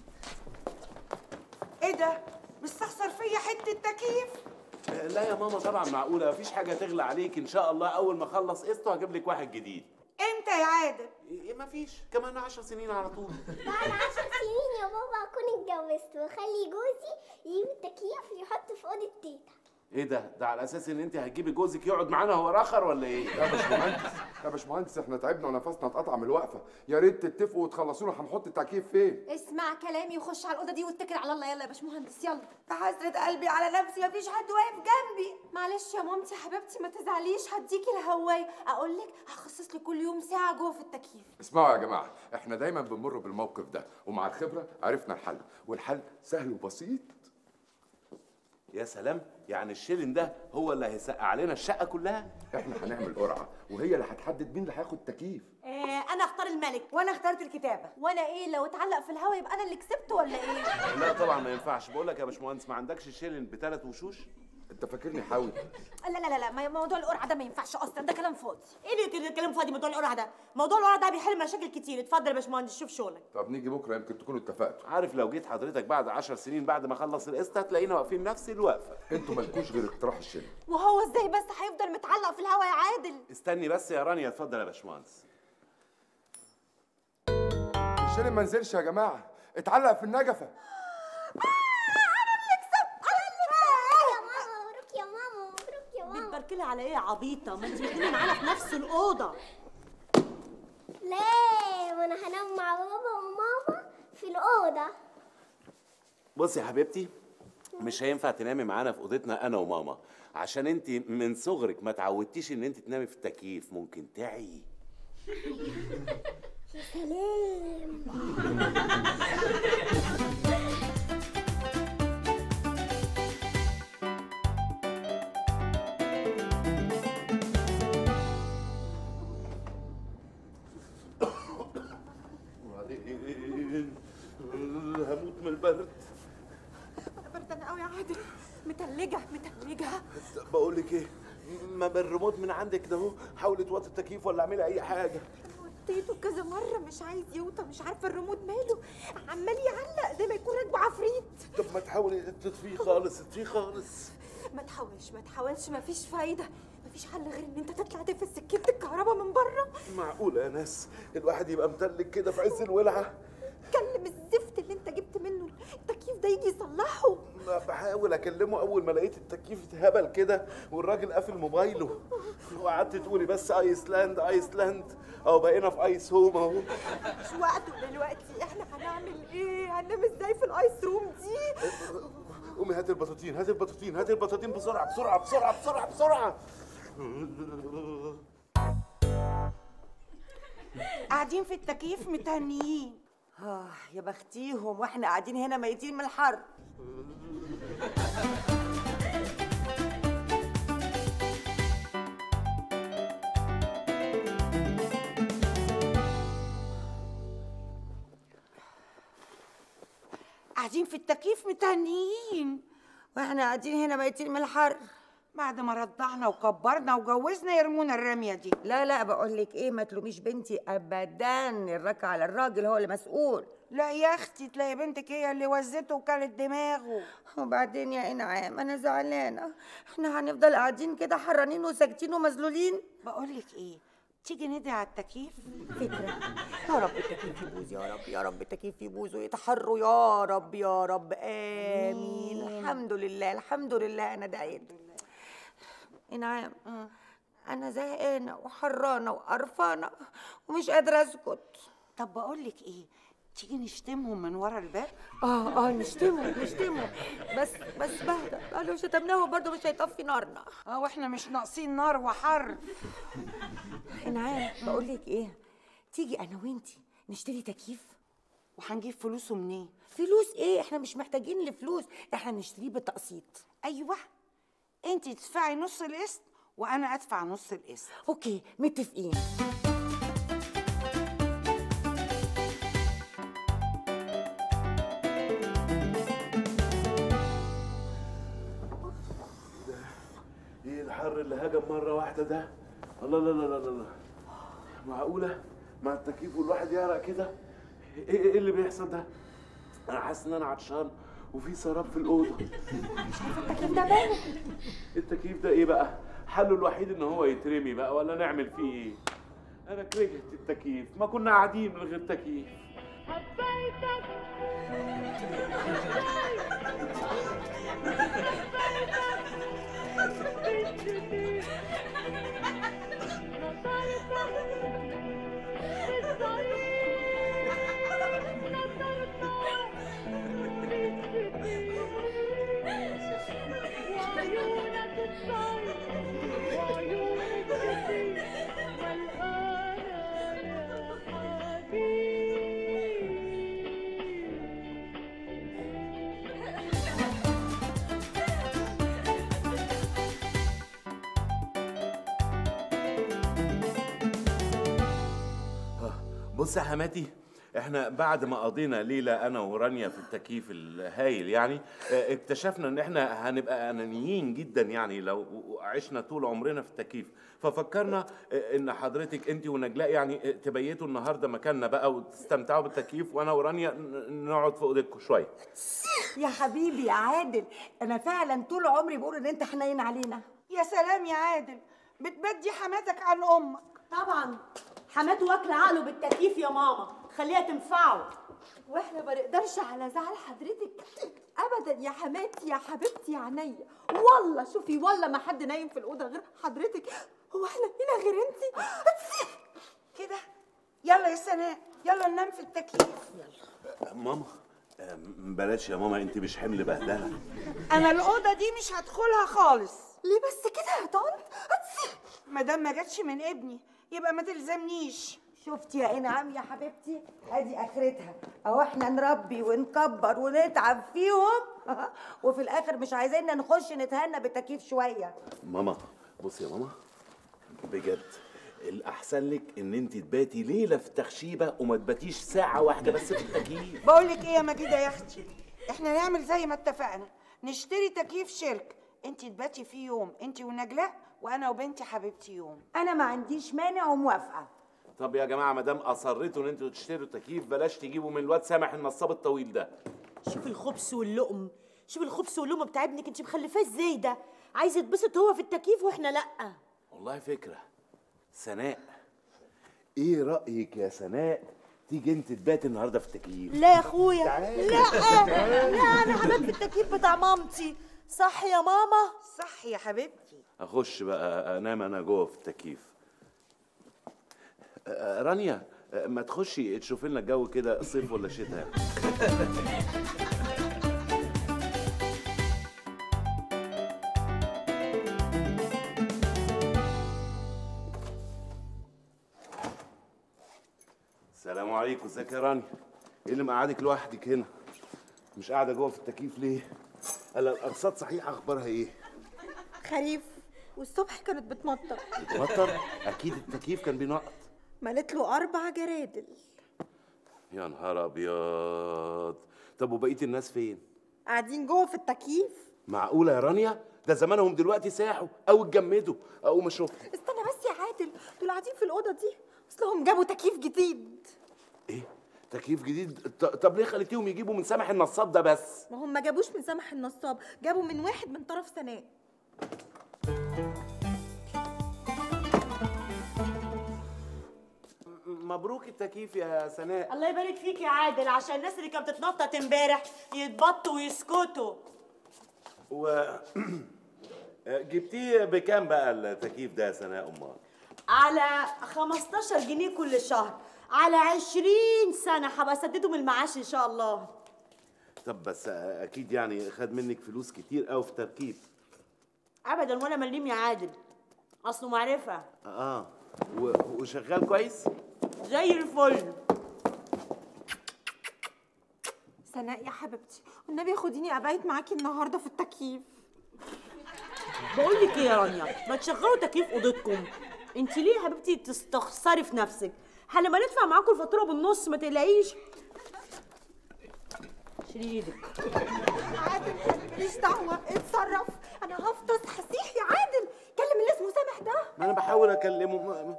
ايه ده؟ مستخسر فيا حته تكييف؟ لا يا ماما طبعا معقوله، مفيش حاجه تغلى عليك، ان شاء الله اول ما اخلص قسطه هجيب لك واحد جديد. امتى يا عادل؟ مفيش، كمان 10 سنين على طول. بعد 10 سنين يا بابا اكون اتجوزت واخلي جوزي يجيب التكييف يحطه في اوضه تيتا. ايه ده على اساس ان انت هتجيبي جوزك يقعد معانا هو راخر ولا ايه؟ يا باشمهندس احنا تعبنا ونفسنا اتقطع من الوقفه، يا ريت تتفقوا وتخلصونا هنحط التكييف فين؟ اسمع كلامي وخش على الاوضه دي واتكل على الله. يلا يا باشمهندس يلا. بحسرة قلبي على نفسي، مفيش حد واقف جنبي. معلش يا مامتي حبيبتي ما تزعليش، هديكي الهوايه، اقول لك هخصص لك كل يوم ساعه جوه في التكييف. اسمعوا يا جماعه، احنا دايما بنمر بالموقف ده ومع الخبره عرفنا الحل، والحل سهل وبسيط. يا سلام، يعني الشيلن ده هو اللي هيسقع علينا الشقه كلها؟ احنا هنعمل قرعه وهي اللي هتحدد مين اللي هياخد التكييف. انا اختار الملك. وانا اخترت الكتابه. وانا ايه لو اتعلق في الهوا يبقى انا اللي كسبت ولا ايه؟ لا طبعا ما ينفعش. بقول لك يا باشمهندس، ما عندكش شيلن ب3 وشوش؟ انت فاكرني حاوي؟ لا موضوع القرعه ده ما ينفعش اصلا، ده كلام فاضي. ايه اللي كلام فاضي؟ موضوع القرعه ده، موضوع القرعه ده بيحل مشاكل كتير. اتفضل يا باشمهندس شوف شغلك. طب نيجي بكره يمكن تكونوا اتفقتوا. عارف لو جيت حضرتك بعد 10 سنين بعد ما اخلص القسط هتلاقينا واقفين نفس الوقفه. انتوا مالكوش غير اقتراح الشيلن. وهو ازاي بس هيفضل متعلق في الهوا يا عادل؟ استني بس يا رانيا. اتفضل يا باشمهندس. الشيلن ما نزلش يا جماعه، اتعلق في النجفه. بتبركلي على ايه يا عبيطه؟ ما انت بتنامي معانا في نفس الاوضه. لا، وانا هنام مع بابا وماما في الاوضه. بصي يا حبيبتي، مش هينفع تنامي معانا في اوضتنا انا وماما، عشان انت من صغرك ما تعودتيش ان انت تنامي في التكييف، ممكن تعي. يا سلام. هموت من البرد. انا بردانه قوي يا عادل، متلجه. بقول لك ايه، ما بالريموت من عندك ده اهو، حاولي توطي التكييف ولا اعملي اي حاجه. وطيته كذا مره مش عايز يوطى، مش عارفه الريموت ماله، عمال يعلق زي ما يكون راكبه عفريت. طب ما تحاولي تطفيه خالص، اطفيه خالص. ما تحاولش، مفيش فايده، مفيش حل غير ان انت تطلع تقفل سكينه الكهرباء من بره. معقوله يا ناس الواحد يبقى متلج كده في عز الولعه؟ كلم الزفت اللي انت جبت منه التكييف ده يجي يصلحه. ما بحاول اكلمه، اول ما لقيت التكييف اتهبل كده والراجل قافل موبايله، وقعدت تقولي بس ايسلاند اهو بقينا في ايس هوم اهو. مش وقته دلوقتي، احنا هنعمل ايه؟ هننام ازاي في الايس روم دي؟ قومي هات البطاطين بسرعه. قاعدين في التكييف متهنيين. يا بختيهم، واحنا قاعدين هنا ميتين من الحر. قاعدين في التكييف متهنيين، واحنا قاعدين هنا ميتين من الحر. بعد ما رضعنا وكبرنا وجوزنا يرمونا الرميه دي. لا بقول لك ايه، ما تلوميش بنتي ابدا، الرك على الراجل هو اللي مسؤول. لا يا اختي، تلاقي بنتك هي اللي وزته وكلت دماغه. وبعدين يا انعام انا زعلانه، احنا هنفضل قاعدين كده حرانين وساكتين ومذلولين؟ بقول لك ايه، تيجي ندعي على التكييف؟ فكره. يا رب التكييف يبوظ، يا رب يا رب التكييف يبوظ ويتحروا يا رب يا رب، امين. الحمد لله الحمد لله، انا دعيت. انعام انا زهقانه وحرانه وقرفانه ومش قادره اسكت. طب بقول لك ايه، تيجي نشتمهم من ورا الباب؟ نشتمهم بس بهدى، لو شتمناهم برضه مش هيطفي نارنا. واحنا مش ناقصين نار وحر. انعام بقول لك ايه، تيجي انا وانتي نشتري تكييف؟ وهنجيب فلوسه منين؟ فلوس ايه، احنا مش محتاجين لفلوس، احنا نشتريه بالتقسيط. ايوه، انت تدفعي نص القسط وانا ادفع نص القسط. اوكي متفقين. ايه الحر اللي هجم مره واحده ده؟ الله لا لا لا لا، معقوله مع التكييف والواحد يعرق كده؟ ايه اللي بيحصل ده؟ انا حاسس ان انا عطشان وفي سراب في الاوضه. مش عارفه التكييف ده ماله؟ التكييف ده ايه بقى؟ حله الوحيد ان هو يترمي بقى، ولا نعمل فيه ايه؟ انا كرهت التكييف، ما كنا قاعدين من غير تكييف. بص يا حماتي، احنا بعد ما قضينا ليله انا ورانيا في التكييف الهايل يعني، اكتشفنا ان احنا هنبقى انانيين جدا يعني لو عشنا طول عمرنا في التكييف، ففكرنا ان حضرتك انت ونجلاء يعني تبيتوا النهارده مكاننا بقى وتستمتعوا بالتكييف، وانا ورانيا نقعد في اوضتكم شويه. يا حبيبي يا عادل، انا فعلا طول عمري بقول ان انت حنين علينا. يا سلام يا عادل، بتبدي حماتك عن امك. طبعا حماته واكله عقله بالتكييف يا ماما، خليها تنفعه. واحنا ما نقدرش على زعل حضرتك ابدا يا حماتي يا حبيبتي يا عينيا، والله شوفي والله ما حد نايم في الاوضه غير حضرتك، هو احنا هنا غير انتي؟ كده يلا يا سناء، يلا ننام في التكييف. يلا ماما، بلاش يا ماما، انت مش حمل بهدله. انا الاوضه دي مش هدخلها خالص. ليه بس كده يا طنط؟ ما دام ما جاتش من ابني يبقى ما تلزمنيش. شفتي يا انعام يا حبيبتي، ادي اخرتها اهو، احنا نربي ونكبر ونتعب فيهم وفي الاخر مش عايزيننا نخش نتهنى بالتكييف شويه. ماما بصي يا ماما، بجد الاحسن لك ان انت تباتي ليله في التخشيبه وما تباتيش ساعه واحده بس في التكييف. بقول لك ايه يا مجيده يا اختي، احنا نعمل زي ما اتفقنا، نشتري تكييف شركه، انت تباتي فيه يوم انت ونجلاء، وانا وبنتي حبيبتي يوم. انا ما عنديش مانع وموافقه. طب يا جماعه ما دام اصريتوا ان انتوا تشتروا تكييف، بلاش تجيبوا من الواد سامح النصاب الطويل ده. شوف الخبز واللقم، شوف الخبز واللقم بتاع ابنك، انت مخلفاه ازاي ده؟ عايز يتبسط هو في التكييف واحنا لا. والله فكره. سناء، ايه رايك يا سناء تيجي انت تبات النهارده في التكييف؟ لا يا اخويا، لا انا هبات في التكييف بتاع مامتي. صح يا ماما؟ صح يا حبيبتي. اخش بقى انام انا جوه في التكييف. رانيا، ما تخشي تشوفي لنا الجو كده صيف ولا شتاء. السلام عليكم، ازيك يا رانيا؟ ايه اللي مقعدك لوحدك هنا؟ مش قاعده جوه في التكييف ليه؟ الا الارصاد صحيح اخبارها ايه؟ خريف والصبح كانت بتمطر. بتمطر؟ اكيد التكييف كان بينقط. ملت له 4 جرادل. يا نهار ابيض. طب وبقيه الناس فين؟ قاعدين جوه في التكييف. معقوله يا رانيا؟ ده زمانهم دلوقتي ساحوا او اتجمدوا او ما شفت. استنى بس يا عادل، دول قاعدين في الاوضه دي اصلهم جابوا تكييف جديد. ايه؟ تكييف جديد؟ طب ليه خليتيهم يجيبوا من سامح النصاب ده بس؟ ما هم ما جابوش من سامح النصاب، جابوا من واحد من طرف سناء. مبروك التكييف يا سناء. الله يبارك فيك يا عادل، عشان الناس اللي كانت بتتنطط امبارح يتبطوا ويسكتوا. و جبتيه بكام بقى التكييف ده يا سناء امال؟ على 15 جنيه كل شهر، على 20 سنة هبقى اسدده من المعاش ان شاء الله. طب بس اكيد يعني خد منك فلوس كتير قوي في تركيب. ابدا ولا مليم يا عادل، اصله معرفة. وشغال كويس؟ زي الفل. سناء يا حبيبتي والنبي خديني ابيت معاكي النهارده في التكييف. بقول لك ايه يا رانيا، ما تشغلوا تكييف اوضتكم. انت ليه يا حبيبتي تستخسري في نفسك؟ لما ندفع معاكم الفاتوره بالنص ما تقلقيش. شيلي ايدك. عادل ماليش دعوه، اتصرف، انا هفطس هسيح يا عادل. كلم اللي اسمه سامح ده. ما انا بحاول اكلمه.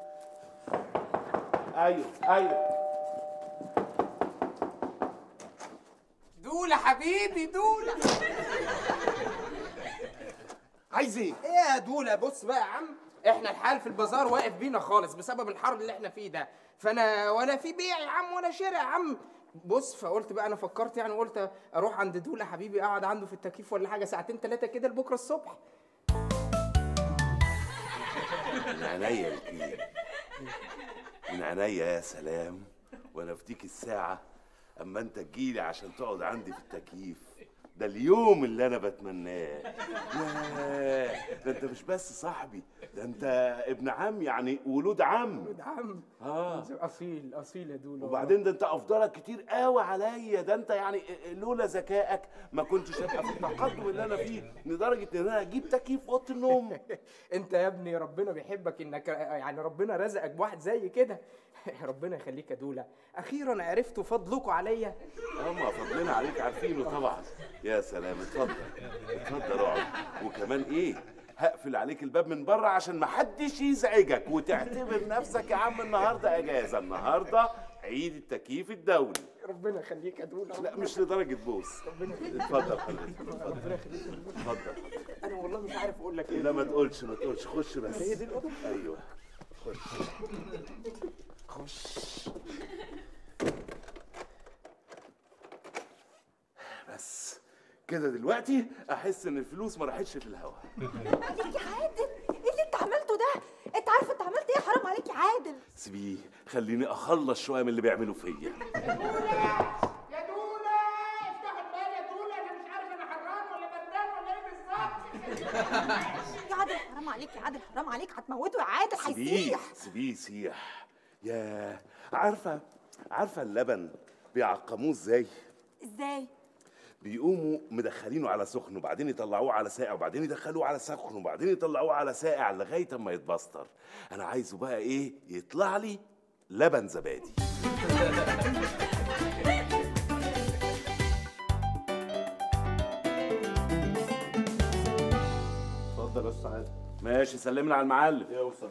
ايوه دولة حبيبي دولة. عايز ايه؟ ايه يا دولة؟ بص بقى يا عم، احنا الحال في البازار واقف بينا خالص بسبب الحر اللي احنا فيه ده، فانا ولا في بيع يا عم ولا شراء يا عم. بص فقلت بقى، انا فكرت يعني قلت اروح عند دولة حبيبي اقعد عنده في التكييف ولا حاجه ساعتين 3 كده لبكره الصبح. من عينيا الاتنين، من عينيا يا سلام. وانا في ديك الساعه اما انت تجيلي عشان تقعد عندي في التكييف، ده اليوم اللي انا بتمناه. ده انت مش بس صاحبي، ده انت ابن عم، يعني ولود عم. ولود عم. اصيل يا دولة. وبعدين ده انت افضلك كتير قوي عليا، ده انت يعني لولا ذكائك ما كنتش هبقى في التقدم اللي انا فيه لدرجه ان انا اجيب تكييف اوضه النوم. انت يا ابني ربنا بيحبك، انك يعني ربنا رزقك بواحد زي كده. ربنا يخليك يا دولة، اخيرا عرفتوا فضلكوا عليا. ما فضلنا عليك عارفينه طبعا. يا سلام، اتفضل اقعد. وكمان ايه، هقفل عليك الباب من بره عشان محدش يزعجك، وتعتبر نفسك يا عم النهارده اجازه، النهارده عيد التكييف الدولي. ربنا يخليك يا دولة. لا مش لدرجه بوس. اتفضل حضرتك، ربنا يخليك. اتفضل. انا والله مش عارف اقول لك ايه. لا ما تقولش، خش بس. هي دي الاوضه؟ ايوه خش. بس كده دلوقتي احس ان الفلوس ما راحتش في الهوا. عليك يا عادل، ايه اللي انت عملته ده؟ انت عارف انت عملت ايه؟ حرام عليك يا عادل. سيبيه، خليني اخلص شويه من اللي بيعملوا فيا. يا دولة افتحوا الباب يا دولة، انا مش عارف انا حران ولا بردان ولا ايه بالظبط. يا عادل حرام عليك، يا عادل حرام عليك، هتموته يا عادل، هيسيح. سيبيه يسيح. يا عارفه اللبن بيعقموه ازاي؟ ازاي؟ بيقوموا مدخلينه على سخن وبعدين يطلعوه على ساقع وبعدين يدخلوه على سخن وبعدين يطلعوه على ساقع لغايه اما يتبستر. انا عايزه بقى ايه، يطلع لي لبن زبادي. اتفضل يا استاذ عادل. ماشي، سلمنا على المعلم. يا استاذ.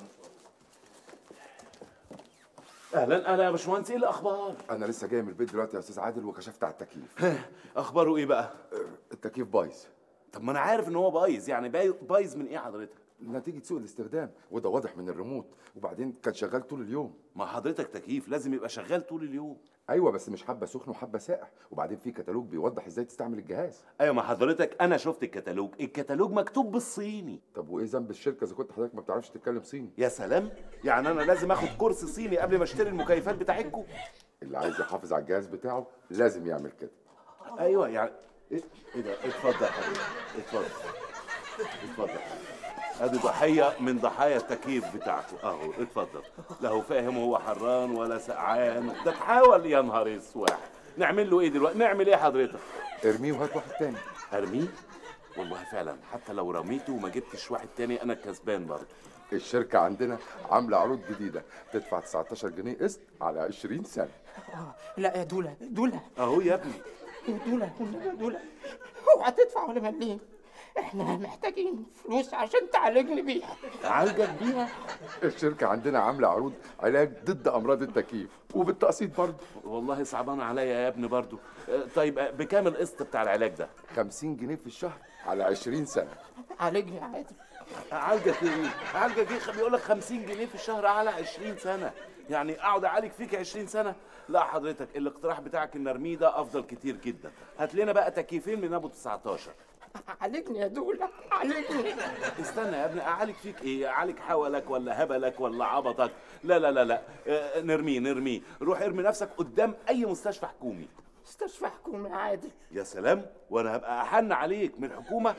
اهلا يا باشمهندس، ايه الاخبار؟ انا لسه جاي من البيت دلوقتي يا استاذ عادل وكشفت على التكييف. اخباره ايه بقى؟ التكييف بايظ. طب ما انا عارف ان هو بايظ، يعني بايظ من ايه حضرتك؟ نتيجة سوء الاستخدام، وده واضح من الريموت، وبعدين كان شغال طول اليوم. ما حضرتك تكييف لازم يبقى شغال طول اليوم. ايوه بس مش حبه سخن وحبه ساقع، وبعدين في كتالوج بيوضح ازاي تستعمل الجهاز. ايوه ما حضرتك انا شفت الكتالوج مكتوب بالصيني. طب وايه ذنب الشركه اذا كنت حضرتك ما بتعرفش تتكلم صيني؟ يا سلام، يعني انا لازم اخد كورس صيني قبل ما اشتري المكيفات بتاعتكم؟ اللي عايز يحافظ على الجهاز بتاعه لازم يعمل كده. ايوه يعني ايه ده؟ اتفضل يا حبيبي، اتفضل. ادي ضحيه من ضحايا التكييف بتاعته اهو، اتفضل. لا هو فاهم هو حران ولا سقعان، ده تحاول. يا نهار اسود، نعمل له ايه دلوقتي؟ نعمل ايه حضرتك؟ ارميه وهات واحد تاني. ارميه؟ والله فعلا حتى لو رميته وما جبتش واحد تاني انا كسبان برضه. الشركه عندنا عامله عروض جديده، تدفع 19 جنيه قسط على 20 سنه. لا يا دولة اهو يا ابني، يا دولا والنبي يا دولا، اوعى تدفع ولا مليم، احنا محتاجين فلوس عشان تعالجني بيها. عالجك بيها؟ الشركة عندنا عاملة عروض علاج ضد أمراض التكييف وبالتقسيط برضه. والله صعبان عليا يا ابني برضو. طيب بكام القسط بتاع العلاج ده؟ 50 جنيه في الشهر على 20 سنة. عالجني يا عادل. عالجك ايه؟ عالجك ايه؟ بيقول لك 50 جنيه في الشهر على 20 سنة، يعني اقعد اعالج فيك 20 سنة؟ لا حضرتك، الاقتراح بتاعك ان نرميه ده افضل كتير جدا. هات لنا بقى تكييفين من ابو 19. عالجني يا دولا، عالجني. استنى يا ابني، اعالج فيك ايه؟ اعالج حولك ولا هبلك ولا عبطك؟ لا لا لا لا، نرميه. روح ارمي نفسك قدام اي مستشفى حكومي. مستشفى حكومي يا عادل؟ يا سلام، وانا هبقى احن عليك من الحكومة؟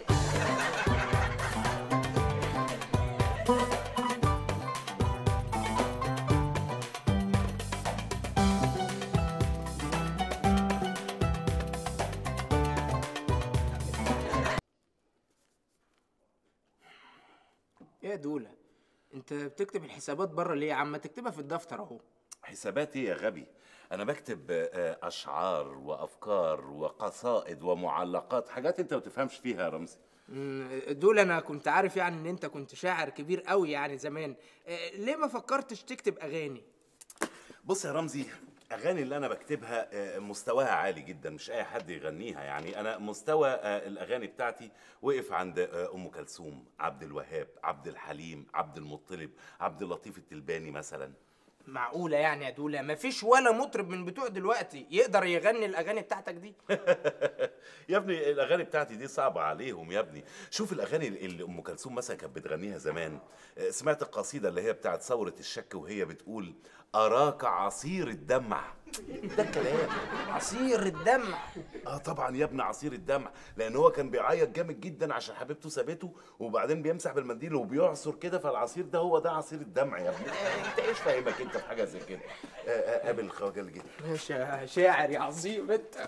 يا دولا، انت بتكتب الحسابات بره ليه يا عم؟ تكتبها في الدفتر اهو. حسابات ايه يا غبي؟ انا بكتب اشعار وافكار وقصائد ومعلقات، حاجات انت ما تفهمش فيها يا رمزي. دول انا كنت عارف يعني ان انت كنت شاعر كبير قوي يعني زمان، ليه ما فكرتش تكتب اغاني؟ بص يا رمزي، اغاني اللي انا بكتبها مستواها عالي جدا، مش اي حد يغنيها. يعني انا مستوى الاغاني بتاعتي وقف عند ام كلثوم، عبد الوهاب، عبد الحليم، عبد المطلب، عبد اللطيف التلباني مثلا. معقولة يعني يا دولا مفيش ولا مطرب من بتوع دلوقتي يقدر يغني الأغاني بتاعتك دي؟ يا ابني الأغاني بتاعتي دي صعبة عليهم يا ابني. شوف الأغاني اللي أم كلثوم مثلا كانت بتغنيها زمان. سمعت القصيدة اللي هي بتاعت ثورة الشك وهي بتقول أراك عصير الدمع؟ ده الكلام، عصير الدمع. طبعا يا ابني عصير الدمع، لان هو كان بيعيط جامد جدا عشان حبيبته سابته، وبعدين بيمسح بالمنديل وبيعصر كده، فالعصير ده هو ده عصير الدمع يا ابني. انت ايش فاهمك انت في حاجه زي كده؟ قابل الخواجه اللي جه. ماشي شاعر يا عظيم انت.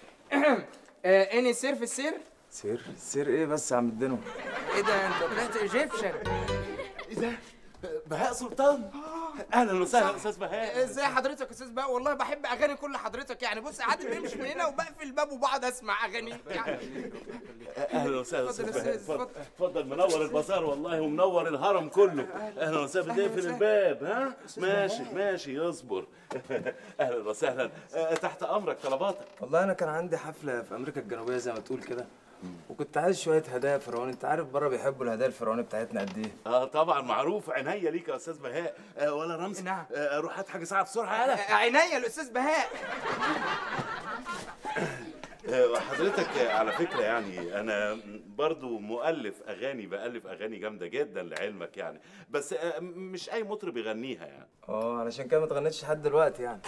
اني سير في السير. سير ايه بس يا عم الدنو؟ ايه ده انت طلعت ايجيبشن؟ ايه ده؟ بهاء سلطان. اهلا وسهلا استاذ بهاء. ازاي حضرتك يا استاذ بهاء؟ والله بحب اغاني كل حضرتك يعني. بص عادل بيمشي من هنا وبقفل الباب وبقعد اسمع اغاني يعني. اهلا وسهلا استاذ بهاء. اتفضل منور البازار والله ومنور الهرم كله. اهلا وسهلا. تقفل الباب ها؟ ماشي اصبر. اهلا وسهلا. تحت امرك، طلباتك. والله انا كان عندي حفله في امريكا الجنوبيه زي ما تقول كده، وكنت عايز شويه هدايا فرعوني. انت عارف بره بيحبوا الهدايا الفرعوني بتاعتنا قد ايه؟ طبعا معروف. عينيا ليك يا استاذ بهاء. ولا رمزي؟ نعم. روح هات حاجه ساعه بسرعه. يلا عينيا الاستاذ بهاء. حضرتك على فكره يعني انا برضو مؤلف اغاني، بألف اغاني جامده جدا لعلمك يعني، بس مش اي مطرب يغنيها يعني. علشان كده ما اتغنتش لحد دلوقتي يعني.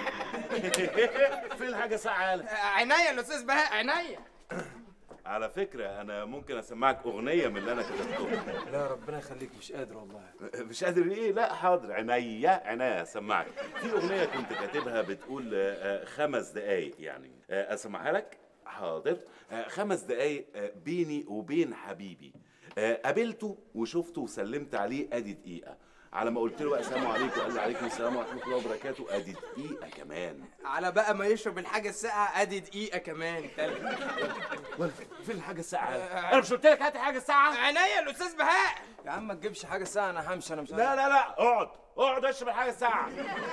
فين الحاجه ساعه؟ عينيا الاستاذ بهاء، عينيا. على فكرة أنا ممكن أسمعك أغنية من اللي أنا كتبتهم. لا ربنا يخليك، مش قادر والله. مش قادر إيه؟ لا حاضر، عينيا أسمعك. في أغنية كنت كاتبها بتقول 5 دقايق يعني، أسمعها لك؟ حاضر. 5 دقايق بيني وبين حبيبي، قابلته وشفته وسلمت عليه أدي دقيقة، على ما قلت له بقى السلام عليكم قال لي عليكم السلام ورحمه الله وبركاته ادي دقيقه كمان، على بقى ما يشرب الحاجه الساقعه ادي دقيقه كمان. فين الحاجه الساقعه؟ انا مش قلت لك هات حاجه ساقعه؟ عينيا الاستاذ بهاء. يا عم ما تجيبش حاجه ساعه، انا همشي. انا مش لا اقعد اشرب الحاجه الساقعه.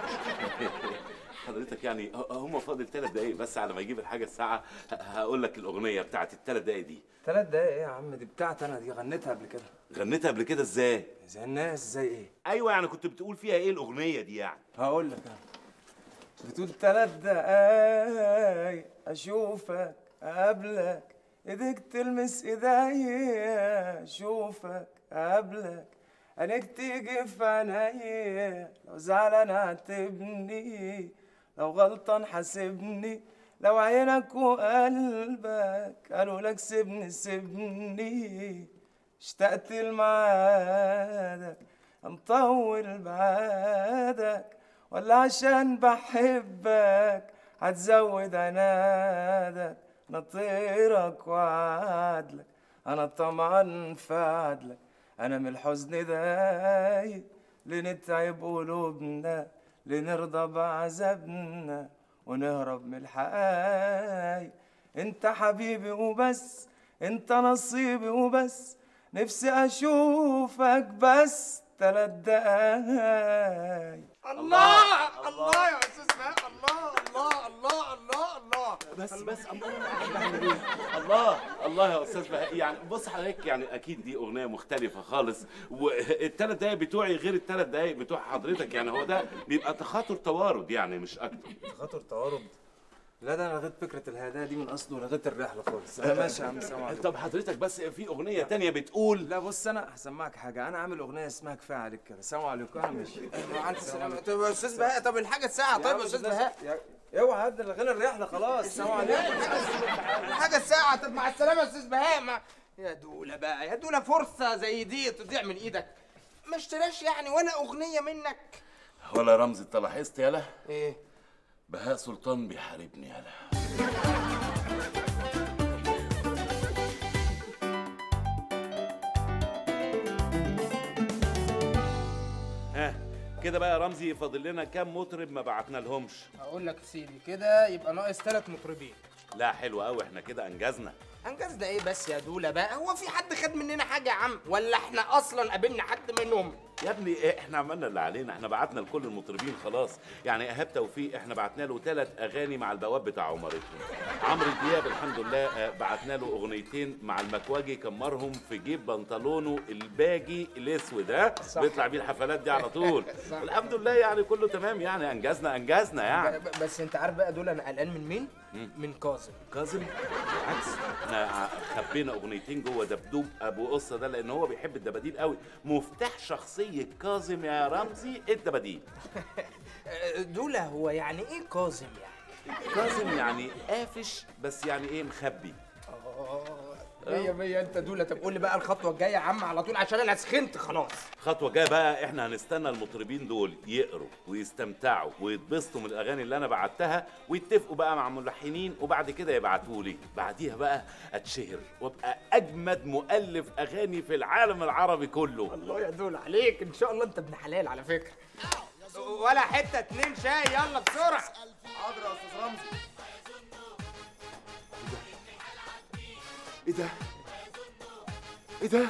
حضرتك يعني هم فاضل 3 دقايق بس على ما يجيب الحاجه الساقعه. هقول لك الاغنيه بتاعت ال3 دقايق دي. 3 دقايق ايه يا عم؟ دي بتاعتي انا، دي غنيتها قبل كده. غنيتها قبل كده ازاي؟ زي الناس. زي ايه؟ ايوه يعني كنت بتقول فيها ايه الاغنيه دي يعني؟ هقول لك انا. بتقول 3 دقايق اشوفك قبلك، ايديك تلمس ايديا، اشوفك قبلك، عينيك تيجي في عينيا، لو زعلان عاتبني، لو غلطان حاسبني، لو عينك وقلبك قالوا لك سيبني، اشتقت لميعادك مطول بعادك، ولا عشان بحبك هتزود عنادك، انا طيرك وعدلك، انا طمعان في عدلك، انا من الحزن دايب، لنتعب قلوبنا، لنرضى بعذابنا ونهرب من الحقايق، انت حبيبي وبس، انت نصيبي وبس، نفسي اشوفك بس 3 دقايق. الله الله يا استاذ بهاء، الله الله الله الله الله. بس الله الله يا استاذ بهاء، يعني بص حضرتك، يعني اكيد دي اغنيه مختلفه خالص، وال3 دقايق بتوعي غير ال3 دقايق بتوع حضرتك، يعني هو ده بيبقى تخاطر توارد يعني مش اكتر. تخاطر توارد؟ لا ده انا لغيت فكره الهدايا دي من اصله ولغيت الرحله خالص. انا ماشي يا عم سلام عليكم. طب حضرتك بس في اغنيه تانية بتقول. لا بص انا هسمعك حاجه، انا عامل اغنيه اسمها كفايه عليك كده. سلام عليكم. انا ماشي. مع الف سلامه. طب يا استاذ بهاء، طب الحاجه الساعه. طيب يا استاذ بهاء اوعى هبدا لغينا الرحله خلاص. سلام عليكم. الحاجه الساعه. طب مع السلامه يا استاذ بهاء. يا دوله بقى، يا دوله فرصه زي دي تضيع من ايدك، ما اشتراش يعني ولا اغنيه منك ولا رمزي. انت لاحظت يالا؟ ايه؟ بهاء سلطان بيحاربني يالا. كده بقى يا رمزي فاضل لنا كام مطرب ما بعتنا لهمش؟ هقول لك يا سيدي، كده يبقى ناقص 3 مطربين. لا حلو قوي، احنا كده انجزنا. انجزنا ايه بس يا دوله بقى؟ هو في حد خد مننا حاجه يا عم؟ ولا احنا اصلا قابلنا حد منهم؟ يا ابني احنا عملنا اللي علينا، احنا بعتنا لكل المطربين خلاص. يعني ايهاب توفيق احنا بعتنا له 3 اغاني مع البواب بتاع عمارتهم. عمرو دياب الحمد لله بعتنا له اغنيتين مع المكواجي كمرهم في جيب بنطلونه الباجي الاسود، بيطلع بيه الحفلات دي على طول. الحمد لله يعني كله تمام، يعني انجزنا يعني. بس انت عارف بقى دول انا قلقان من مين؟ من كاظم. كاظم؟ بالعكس احنا خبينا اغنيتين جوه دبدوب ابو قصه ده، لان هو بيحب الدباديل قوي. مفتاح شخصيه كاظم يا رمزي الدباديل. دوله هو يعني ايه كاظم يعني؟ كاظم يعني قافش، بس يعني ايه مخبي. مية انت دوله. طب قول لي بقى الخطوه الجايه يا عم على طول، عشان انا سخنت خلاص. الخطوه الجايه بقى احنا هنستنى المطربين دول يقروا ويستمتعوا ويتبسطوا من الاغاني اللي انا بعتها، ويتفقوا بقى مع ملحنين، وبعد كده يبعتوا لي. بعديها بقى اتشهر وابقى اجمد مؤلف اغاني في العالم العربي كله. الله يا دوله عليك، ان شاء الله انت ابن حلال على فكره. ولا حته 2 شاي يلا بسرعه. حاضر يا استاذ رمزي. ايه ده؟ ايه ده؟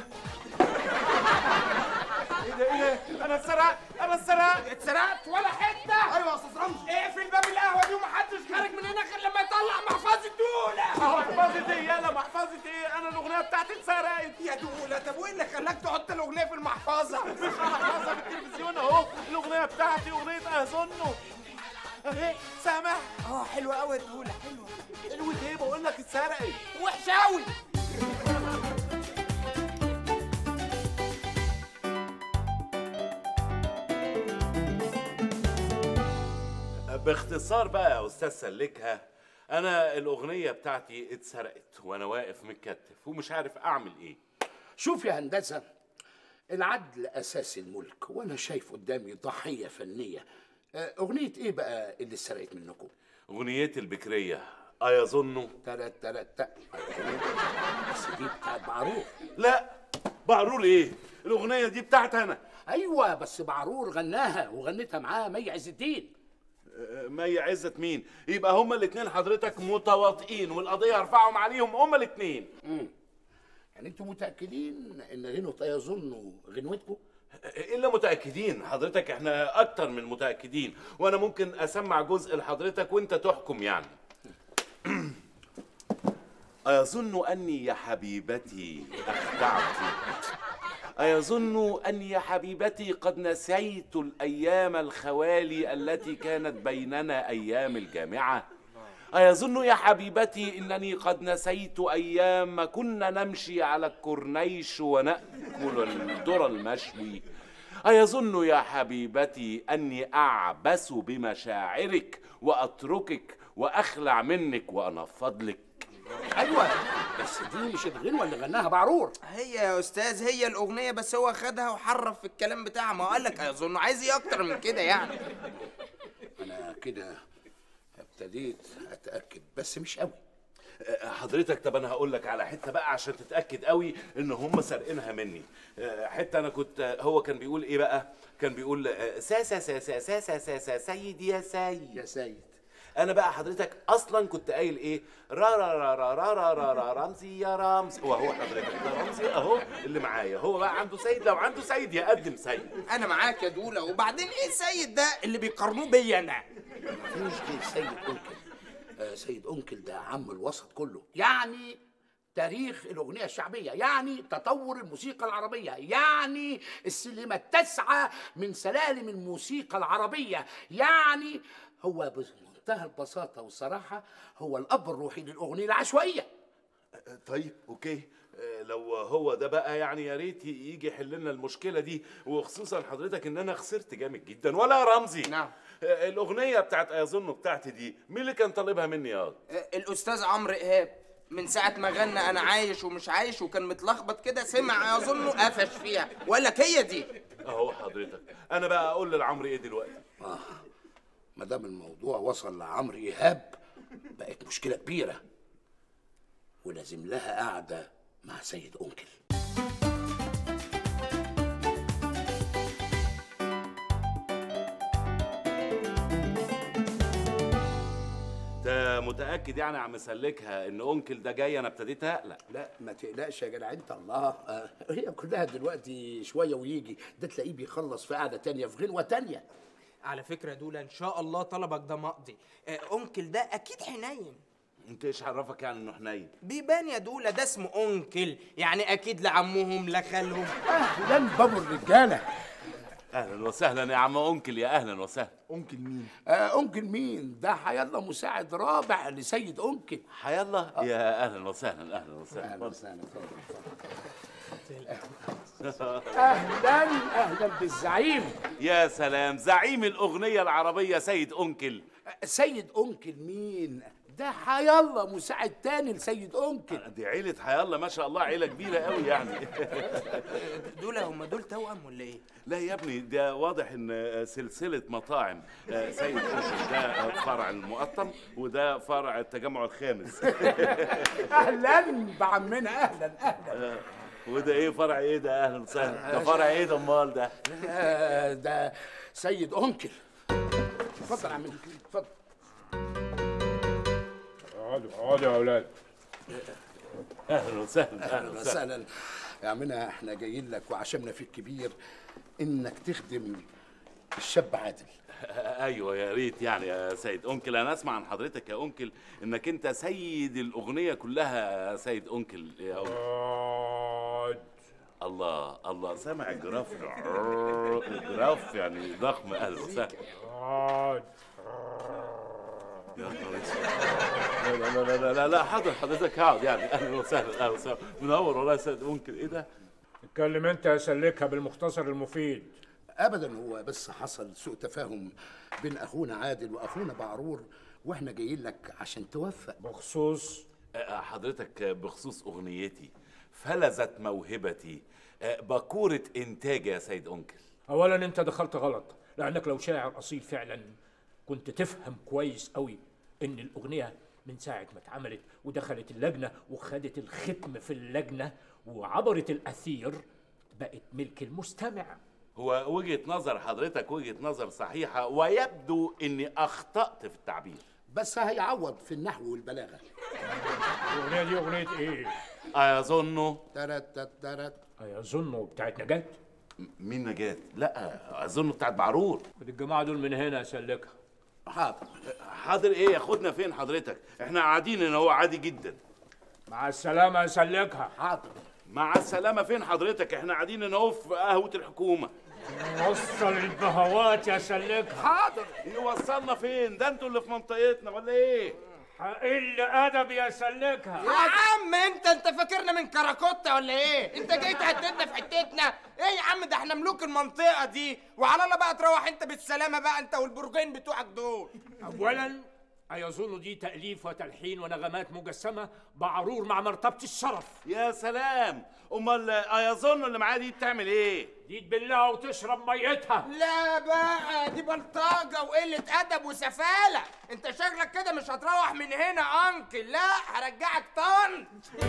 انا اتسرقت ولا حته. ايوه يا استاذ رمزي. اقفل باب القهوه دي ومحدش خارج من هنا غير لما يطلع محفظه دوله. محفظه ايه يلا؟ محفظه ايه؟ انا الاغنيه بتاعتي اتسرقت يا دوله. طب وايه اللي خلاك تحط الاغنيه في المحفظه؟ مش محفظه في التلفزيون اهو، الاغنيه بتاعتي اغنيه اظنه اهي. سامع؟ حلوه قوي يا دوله. حلوه ايه؟ بقول لك اتسرقت. وحشه قوي. باختصار بقى يا استاذ سلكها، انا الاغنيه بتاعتي اتسرقت وانا واقف متكتف ومش عارف اعمل ايه. شوف يا هندسه، العدل اساس الملك، وانا شايف قدامي ضحيه فنيه. اغنيه ايه بقى اللي اتسرقت منكم؟ اغنيتي البكريه ايظنوا تلات بس دي بتاعت بعرور. لا بعرور ايه؟ الاغنيه دي بتاعت انا. ايوه بس بعرور غناها وغنتها معاه مي عز الدين. مي عزت مين؟ يبقى هما الاثنين حضرتك متواطئين والقضيه هرفعهم عليهم هما الاثنين. يعني انتوا متاكدين ان غنوه يظنوا غنوتكم؟ الا متاكدين حضرتك، احنا اكتر من متاكدين، وانا ممكن اسمع جزء لحضرتك وانت تحكم يعني. أيظن أني يا حبيبتي أخدعت، أيظن أني يا حبيبتي قد نسيت الأيام الخوالي التي كانت بيننا أيام الجامعة. أيظن يا حبيبتي أنني قد نسيت أيام كنا نمشي على الكورنيش ونأكل الذرة المشوي. أيظن يا حبيبتي أني أعبث بمشاعرك وأتركك وأخلع منك وأنفض لك. ايوه بس دي مش الغنوه اللي غناها بعرور. هي يا استاذ هي الاغنيه، بس هو خدها وحرف في الكلام بتاعها. ما هو قال لك هيظن، عايز ايه اكتر من كده يعني؟ انا كده ابتديت اتاكد بس مش قوي. حضرتك طب انا هقول لك على حته بقى عشان تتاكد قوي ان هم سارقينها مني. حته انا كنت، هو كان بيقول ايه بقى؟ كان بيقول سا سا سا سا سا سا سا سيد يا سيد يا سيد. انا بقى حضرتك اصلا كنت قايل ايه؟ را را را را را را را را رمزي يا رمزي، وهو حضرتك ده رمزي اهو اللي معايا، هو بقى عنده سيد، لو عنده سيد يقدم سيد. انا معاك يا دوله، وبعدين ايه السيد ده اللي بيقارنوه بيا انا؟ مفيش غير سيد أنكل. سيد أنكل ده عم الوسط كله، يعني تاريخ الأغنية الشعبية، يعني تطور الموسيقى العربية، يعني السلمة التاسعة من سلالم الموسيقى العربية، يعني هو بمنتهى البساطة والصراحة هو الأب الروحي للأغنية العشوائية. طيب اوكي، لو هو ده بقى يعني يا ريت يجي يحل لنا المشكله دي، وخصوصا حضرتك ان انا خسرت جامد جدا. ولا رمزي، نعم، الاغنيه بتاعت اظن بتاعتي دي مين اللي كان طالبها مني يا الاستاذ عمرو ايهاب. من ساعه ما غنى انا عايش ومش عايش وكان متلخبط كده، سمع يظن قفش فيها وقال لك هي دي اهو. حضرتك انا بقى اقول للعمرو ايه دلوقتي؟ ما دام الموضوع وصل لعمرو ايهاب بقت مشكله كبيره، ولازم لها قعده مع سيد أنكل. انت متاكد يعني يا عم سلكها ان أنكل ده جاي؟ انا ابتديت اقلق. لا ما تقلقش يا جدع انت، الله هي كلها دلوقتي شويه ويجي، ده تلاقيه بيخلص في قعده تانية في غنوه تانية. على فكره دوله ان شاء الله طلبك ده مقضي. أنكل ده اكيد حنين. انت ايش عرفك يعني انه حنين؟ بيبان يا دوله، ده اسمه أنكل، يعني اكيد لعمهم لخالهم. اهلا بابو الرجاله. اهلا وسهلا يا عم أنكل، يا اهلا وسهلا. أنكل مين؟ أنكل مين؟ ده حيالله مساعد رابع لسيد أنكل. حيالله؟ يا اهلا وسهلا، اهلا وسهلا. اهلا وسهلا، اهلا اهلا بالزعيم. يا سلام، زعيم الاغنيه العربيه سيد أنكل. سيد أنكل مين؟ ده حيالله مساعد تاني لسيد أنكل. دي عيله حيالله ما شاء الله، عيله كبيره قوي يعني. هم دول توأم ولا ايه؟ لا يا ابني، ده واضح ان سلسله مطاعم سيد أنكل، ده فرع المقطم وده فرع التجمع الخامس. اهلا بعمنا، اهلا اهلا. وده ايه فرع ايه ده؟ اهلا وسهلا. ده فرع ايه ده امال ده؟ ده سيد أنكل. اتفضل يا عمنا، اتفضل. اقعدوا يا اولاد. اهلا وسهلا. اهلا وسهلا يا عمنا، احنا جايين لك وعشمنا فيك كبير انك تخدم الشاب عادل. ايوه يا ريت يعني يا سيد أنكل. انا اسمع عن حضرتك يا أنكل انك انت سيد الاغنيه كلها. سيد أنكل يا أنكل. الله الله، سامع الجراف؟ الجراف يعني ضخم. اهلا وسهلا. يا نهار اسود. لا حاضر حضرتك هقعد يعني. اهلا وسهلا، اهلا وسهلا، منور والله يا سيد أنكل. ايه ده؟ اتكلم انت يا سلكها بالمختصر المفيد. ابدا، هو بس حصل سوء تفاهم بين اخونا عادل واخونا بعرور، واحنا جايين لك عشان توفق. بخصوص حضرتك بخصوص اغنيتي فلذت موهبتي، بكورة انتاج يا سيد أنكل. اولا انت دخلت غلط، لانك لو شاعر اصيل فعلا كنت تفهم كويس قوي ان الاغنيه من ساعه ما اتعملت ودخلت اللجنه وخدت الختم في اللجنه وعبرت الاثير بقت ملك المستمع. هو وجهة نظر حضرتك وجهة نظر صحيحة، ويبدو اني اخطأت في التعبير، بس هيعوض في النحو والبلاغة. الاغنيه دي اغنيه ايه؟ اظنه اظنه بتاعت نجاة. مين نجاة؟ لا اظنه بتاعت بعرور. الجماعه دول من هنا سلكها. حاضر. حاضر ايه؟ ياخدنا فين حضرتك؟ احنا قاعدين هنا، هو عادي جدا. مع السلامه سلكها. حاضر. مع السلامه فين حضرتك؟ احنا قاعدين هنا اهو في قهوه الحكومه. وصل البهوات يا سلكها. حاضر. يوصلنا فين؟ ده انتوا اللي في منطقتنا ولا ايه؟ حقل ادب يا سلكها. يا عم انت فاكرنا من كراكوتا ولا ايه؟ انت جاي تهددنا في حتتنا؟ ايه يا عم، ده احنا ملوك المنطقه دي، وعلى الله بقى تروح انت بالسلامه بقى انت والبرجين بتوعك دول. اولا ايظن دي تاليف وتلحين ونغمات مجسمه بعرور مع مرتبه الشرف. يا سلام، امال ايظن اللي معايا دي بتعمل ايه؟ دي تبلها وتشرب ميتها. لا بقى، دي بلطجه وقله ادب وسفاله. انت شكلك كده مش هتروح من هنا انكل، لا هرجعك طنط.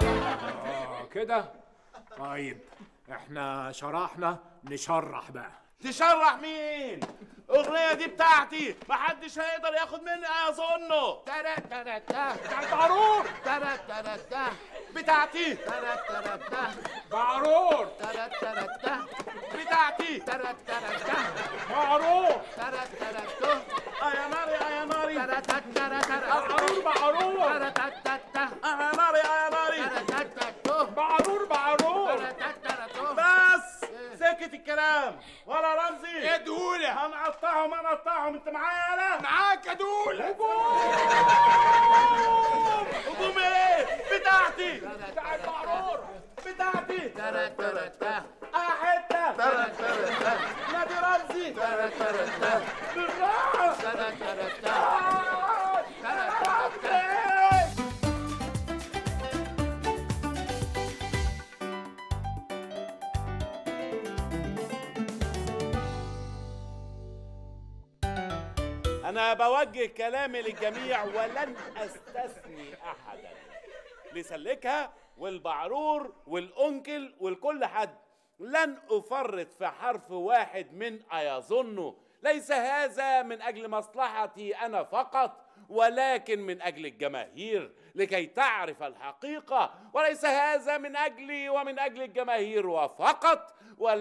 كده طيب، احنا شرحنا نشرح بقى. تشرح مين؟ الاغنيه دي بتاعتي، محدش هيقدر ياخد مني اظنه. ترى ترى تا بتاعت بعرور. ترى ترى تا بتاعتي. ترى ترى تا بعرور. ترى ترى تا بتاعتي. ترى ترى تا بعرور. ترى ترى تا يا ناري يا ناري. ترى ترى ترى بعرور بعرور. ترى ترى تا يا ناري يا ناري. ترى ترى تا بعرور بعرور. ترى ترى تا بس سكت الكلام ولا رمزي. يا دولة هنقطعهم هنقطعهم. انت معايا انا؟ معاك يا دولة. هجوم ايه؟ بتاعتي. بتاعت بعرور. بتاعتي. ترى ترى تا حته. ترى ترى تا نادي رمزي. ترى ترى تا بالراحه. ترى ترى تا ترى ترى تا أنا بوجه كلامي للجميع ولن أستثني أحدا، لسلكها والبعرور والأنكل والكل حد. لن أفرط في حرف واحد من أيظن. ليس هذا من أجل مصلحتي أنا فقط، ولكن من أجل الجماهير لكي تعرف الحقيقة. وليس هذا من أجلي ومن أجل الجماهير وفقط،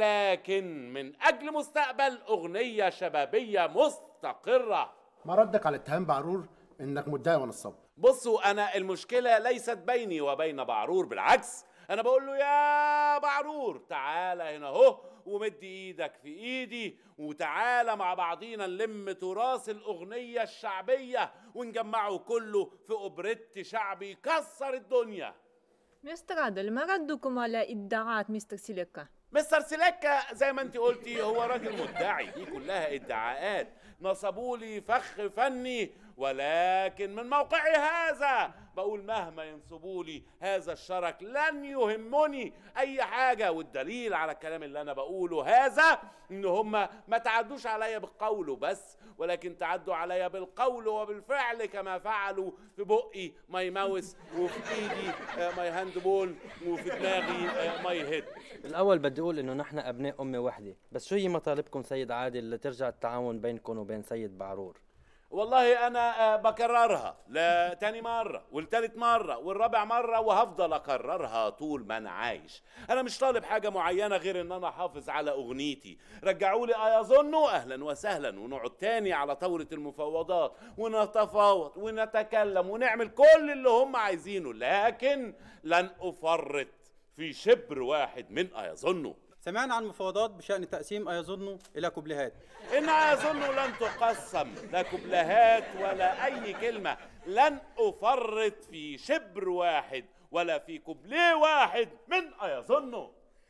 ولكن من أجل مستقبل أغنية شبابية مستقرة. ما ردك على اتهام بعرور انك مدعي ونصاب؟ بصوا، انا المشكله ليست بيني وبين بعرور، بالعكس انا بقول له يا بعرور تعالى هنا اهو ومد ايدك في ايدي وتعالى مع بعضينا نلم تراث الاغنيه الشعبيه ونجمعه كله في اوبريت شعبي يكسر الدنيا. مستر عادل، ما ردكم على ادعاءات مستر سيليكا؟ مستر سيليكا زي ما انت قلتي هو راجل مدعي، دي كلها ادعاءات. نصبوا لي فخ فني، ولكن من موقعي هذا بقول مهما ينصبوا لي هذا الشرك لن يهمني اي حاجه. والدليل على الكلام اللي انا بقوله هذا ان هم ما تعدوش عليا بالقول بس، ولكن تعدوا عليا بالقول وبالفعل، كما فعلوا في بقي ماي ماوس وفي ايدي ماي هاند بول وفي دماغي ماي هيد. الأول بدي أقول إنه نحن أبناء أمة واحدة، بس شو هي مطالبكم سيد عادل لترجع التعاون بينكم وبين سيد بعرور؟ والله أنا بكررها لتاني مرة والتالت مرة والرابع مرة وهفضل أكررها طول ما أنا عايش. أنا مش طالب حاجة معينة غير إن أنا أحافظ على أغنيتي. رجعوا لي أيظنوا أهلا وسهلا، ونقعد تاني على طاولة المفاوضات ونتفاوض ونتكلم ونعمل كل اللي هم عايزينه، لكن لن أفرط في شبر واحد من أيظنوا. سمعنا عن مفاوضات بشأن تقسيم أيظنوا إلى كوبليهات. إن أيظنوا لن تقسم لا كوبليهات ولا أي كلمة. لن أفرط في شبر واحد ولا في كوبليه واحد من أيظنوا.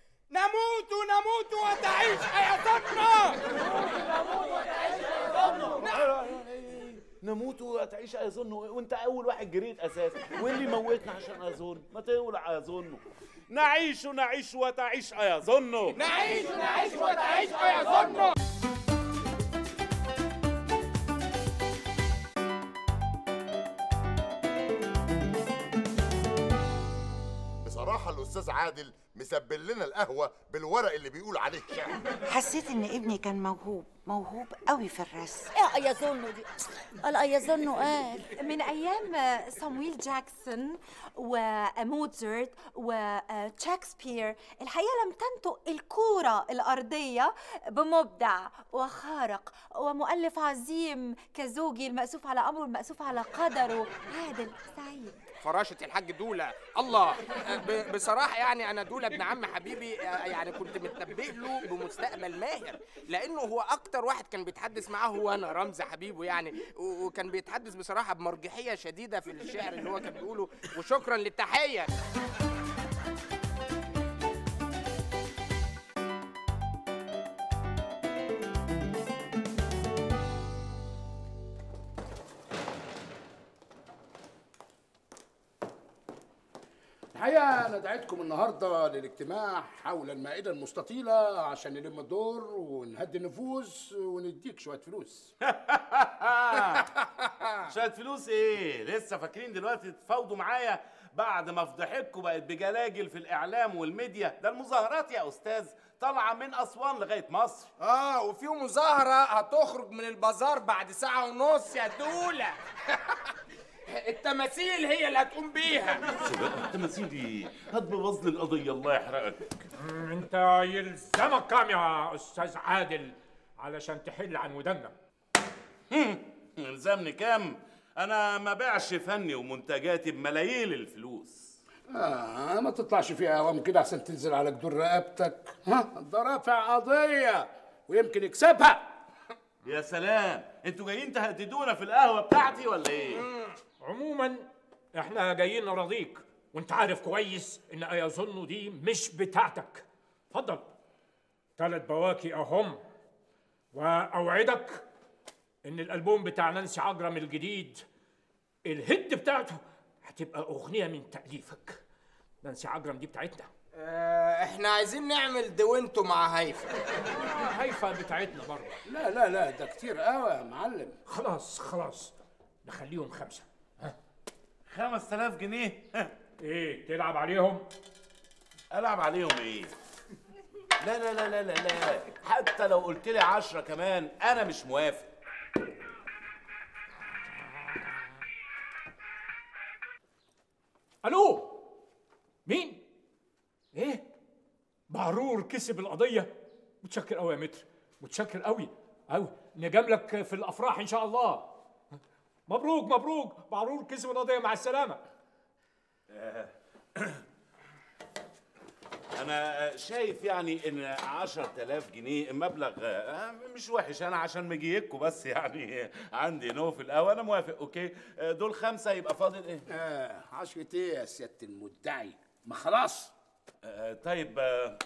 نموت نموت وتعيش أيظنوا. نموت وتعيش أيظنوا، وأنت أول واحد جريت أساسا، واللي موتنا عشان أيظن؟ ما تولع أيظنوا. نعيش نعيش وتعيش أيظنوا. نعيش نعيش وتعيش أيظنوا. بصراحة الأستاذ عادل مسبل لنا القهوة بالورق اللي بيقول عليه شعر. حسيت إن ابني كان موهوب قوي في الرسم. ايه أيظنوا دي؟ قال أيظنوا قال من ايام صامويل جاكسون وموتزارت وشكسبير الحقيقه لم تنطق الكوره الارضيه بمبدع وخارق ومؤلف عظيم كزوجي المأسوف على امره المأسوف على قدره عادل سعيد. فراشة الحاج دولة. الله، بصراحة يعني أنا دولة ابن عم حبيبي، يعني كنت متنبئ له بمستقبل ماهر، لأنه هو أكتر واحد كان بيتحدث معاه هو أنا رمز حبيبه يعني، وكان بيتحدث بصراحة بمرجحية شديدة في الشعر اللي هو كان بيقوله. وشكرا للتحية. الحقيقة أنا دعيتكم النهاردة للاجتماع حول المائدة المستطيلة عشان نلم الدور ونهدي النفوس ونديك شوية فلوس. شوية فلوس إيه؟ لسه فاكرين دلوقتي تتفاوضوا معايا بعد ما فضحتكم بقت بجلاجل في الاعلام والميديا. ده المظاهرات يا استاذ طالعه من اسوان لغايه مصر. وفي مظاهره هتخرج من البازار بعد ساعه ونص يا دوله. التماثيل هي اللي هتقوم بيها. التماثيل دي هتبوظ لي القضيه، الله يحرقك. انت يلزمك كام يا استاذ عادل علشان تحل عن ودنا؟ يلزمني كام؟ انا ما بيعش فني ومنتجاتي بملايين الفلوس. ما تطلعش فيها عوام كده عشان تنزل على جدور رقبتك. ده رافع قضيه ويمكن يكسبها. يا سلام، انتوا جايين تهددونا في القهوه بتاعتي ولا ايه؟ عموما احنا جايين نراضيك، وانت عارف كويس ان ايظن دي مش بتاعتك. اتفضل 3 بواكي اهم، واوعدك ان الالبوم بتاع نانسي عجرم الجديد الهيد بتاعته هتبقى اغنيه من تاليفك. نانسي عجرم دي بتاعتنا. احنا عايزين نعمل دوينتو مع هيفا. هيفا بتاعتنا برضه. لا ده كتير قوي يا معلم. خلاص نخليهم 5. 5000 جنيه؟ ايه تلعب عليهم؟ العب عليهم ايه؟ لا لا لا لا لا لا، حتى لو قلت لي 10 كمان انا مش موافق. الو، مين؟ ايه؟ بعرور كسب القضيه؟ متشكر قوي يا متر، متشكر قوي. نجاملك في الافراح ان شاء الله. مبروك بعرور كسب القضيه، مع السلامه. انا شايف يعني ان 10000 جنيه مبلغ مش وحش. انا عشان مجيكوا بس يعني عندي نو في القهوه. انا موافق. اوكي، دول 5 يبقى فاضل ايه؟ 10 ايه يا سياده المدعي؟ ما خلاص. طيب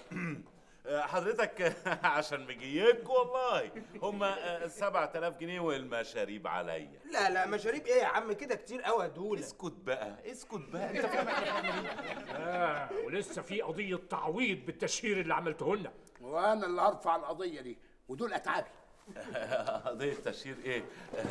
حضرتك عشان مجيكوا والله هم 7000 جنيه والمشاريب عليا. لا مشاريب ايه يا عم؟ كده كتير قوي يا دوله. اسكت بقى انت فاهم احنا بنعمل ايه؟ ولسه في قضيه تعويض بالتشهير اللي عملته لنا. وانا اللي هرفع القضيه دي ودول اتعابي. قضيه تشهير ايه؟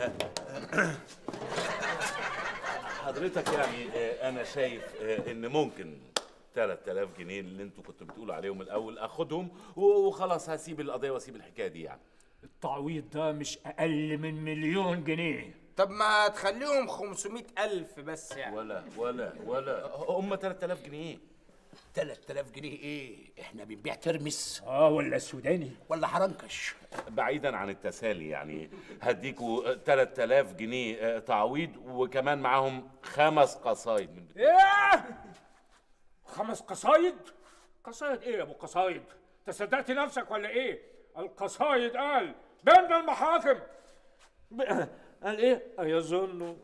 حضرتك يعني انا شايف ان ممكن 3000 جنيه اللي انتوا كنتوا بتقولوا عليهم الاول اخدهم وخلاص، هسيب القضيه واسيب الحكايه دي. يعني التعويض ده مش اقل من 1,000,000 جنيه. طب ما تخليهم 500,000 بس يعني. ولا هم 3000 جنيه. 3000 جنيه ايه؟ احنا بنبيع ترمس ولا سوداني ولا حرنكش. بعيدا عن التسالي يعني هديكوا 3000 جنيه تعويض وكمان معاهم 5 قصايد من ايه؟ 5 قصايد؟ قصايد ايه يا ابو قصايد؟ انت صدقت نفسك ولا ايه؟ القصايد قال بين المحاكم. قال ايه؟ ايظن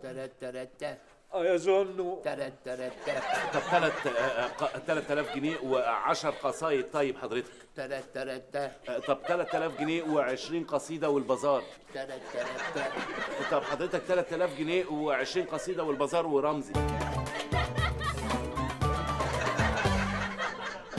ايظن طب 3000 جنيه و10 قصايد. طيب حضرتك طب 3000 جنيه و20 قصيده والبازار. طب حضرتك 3000 جنيه و20 قصيده والبازار ورمزي.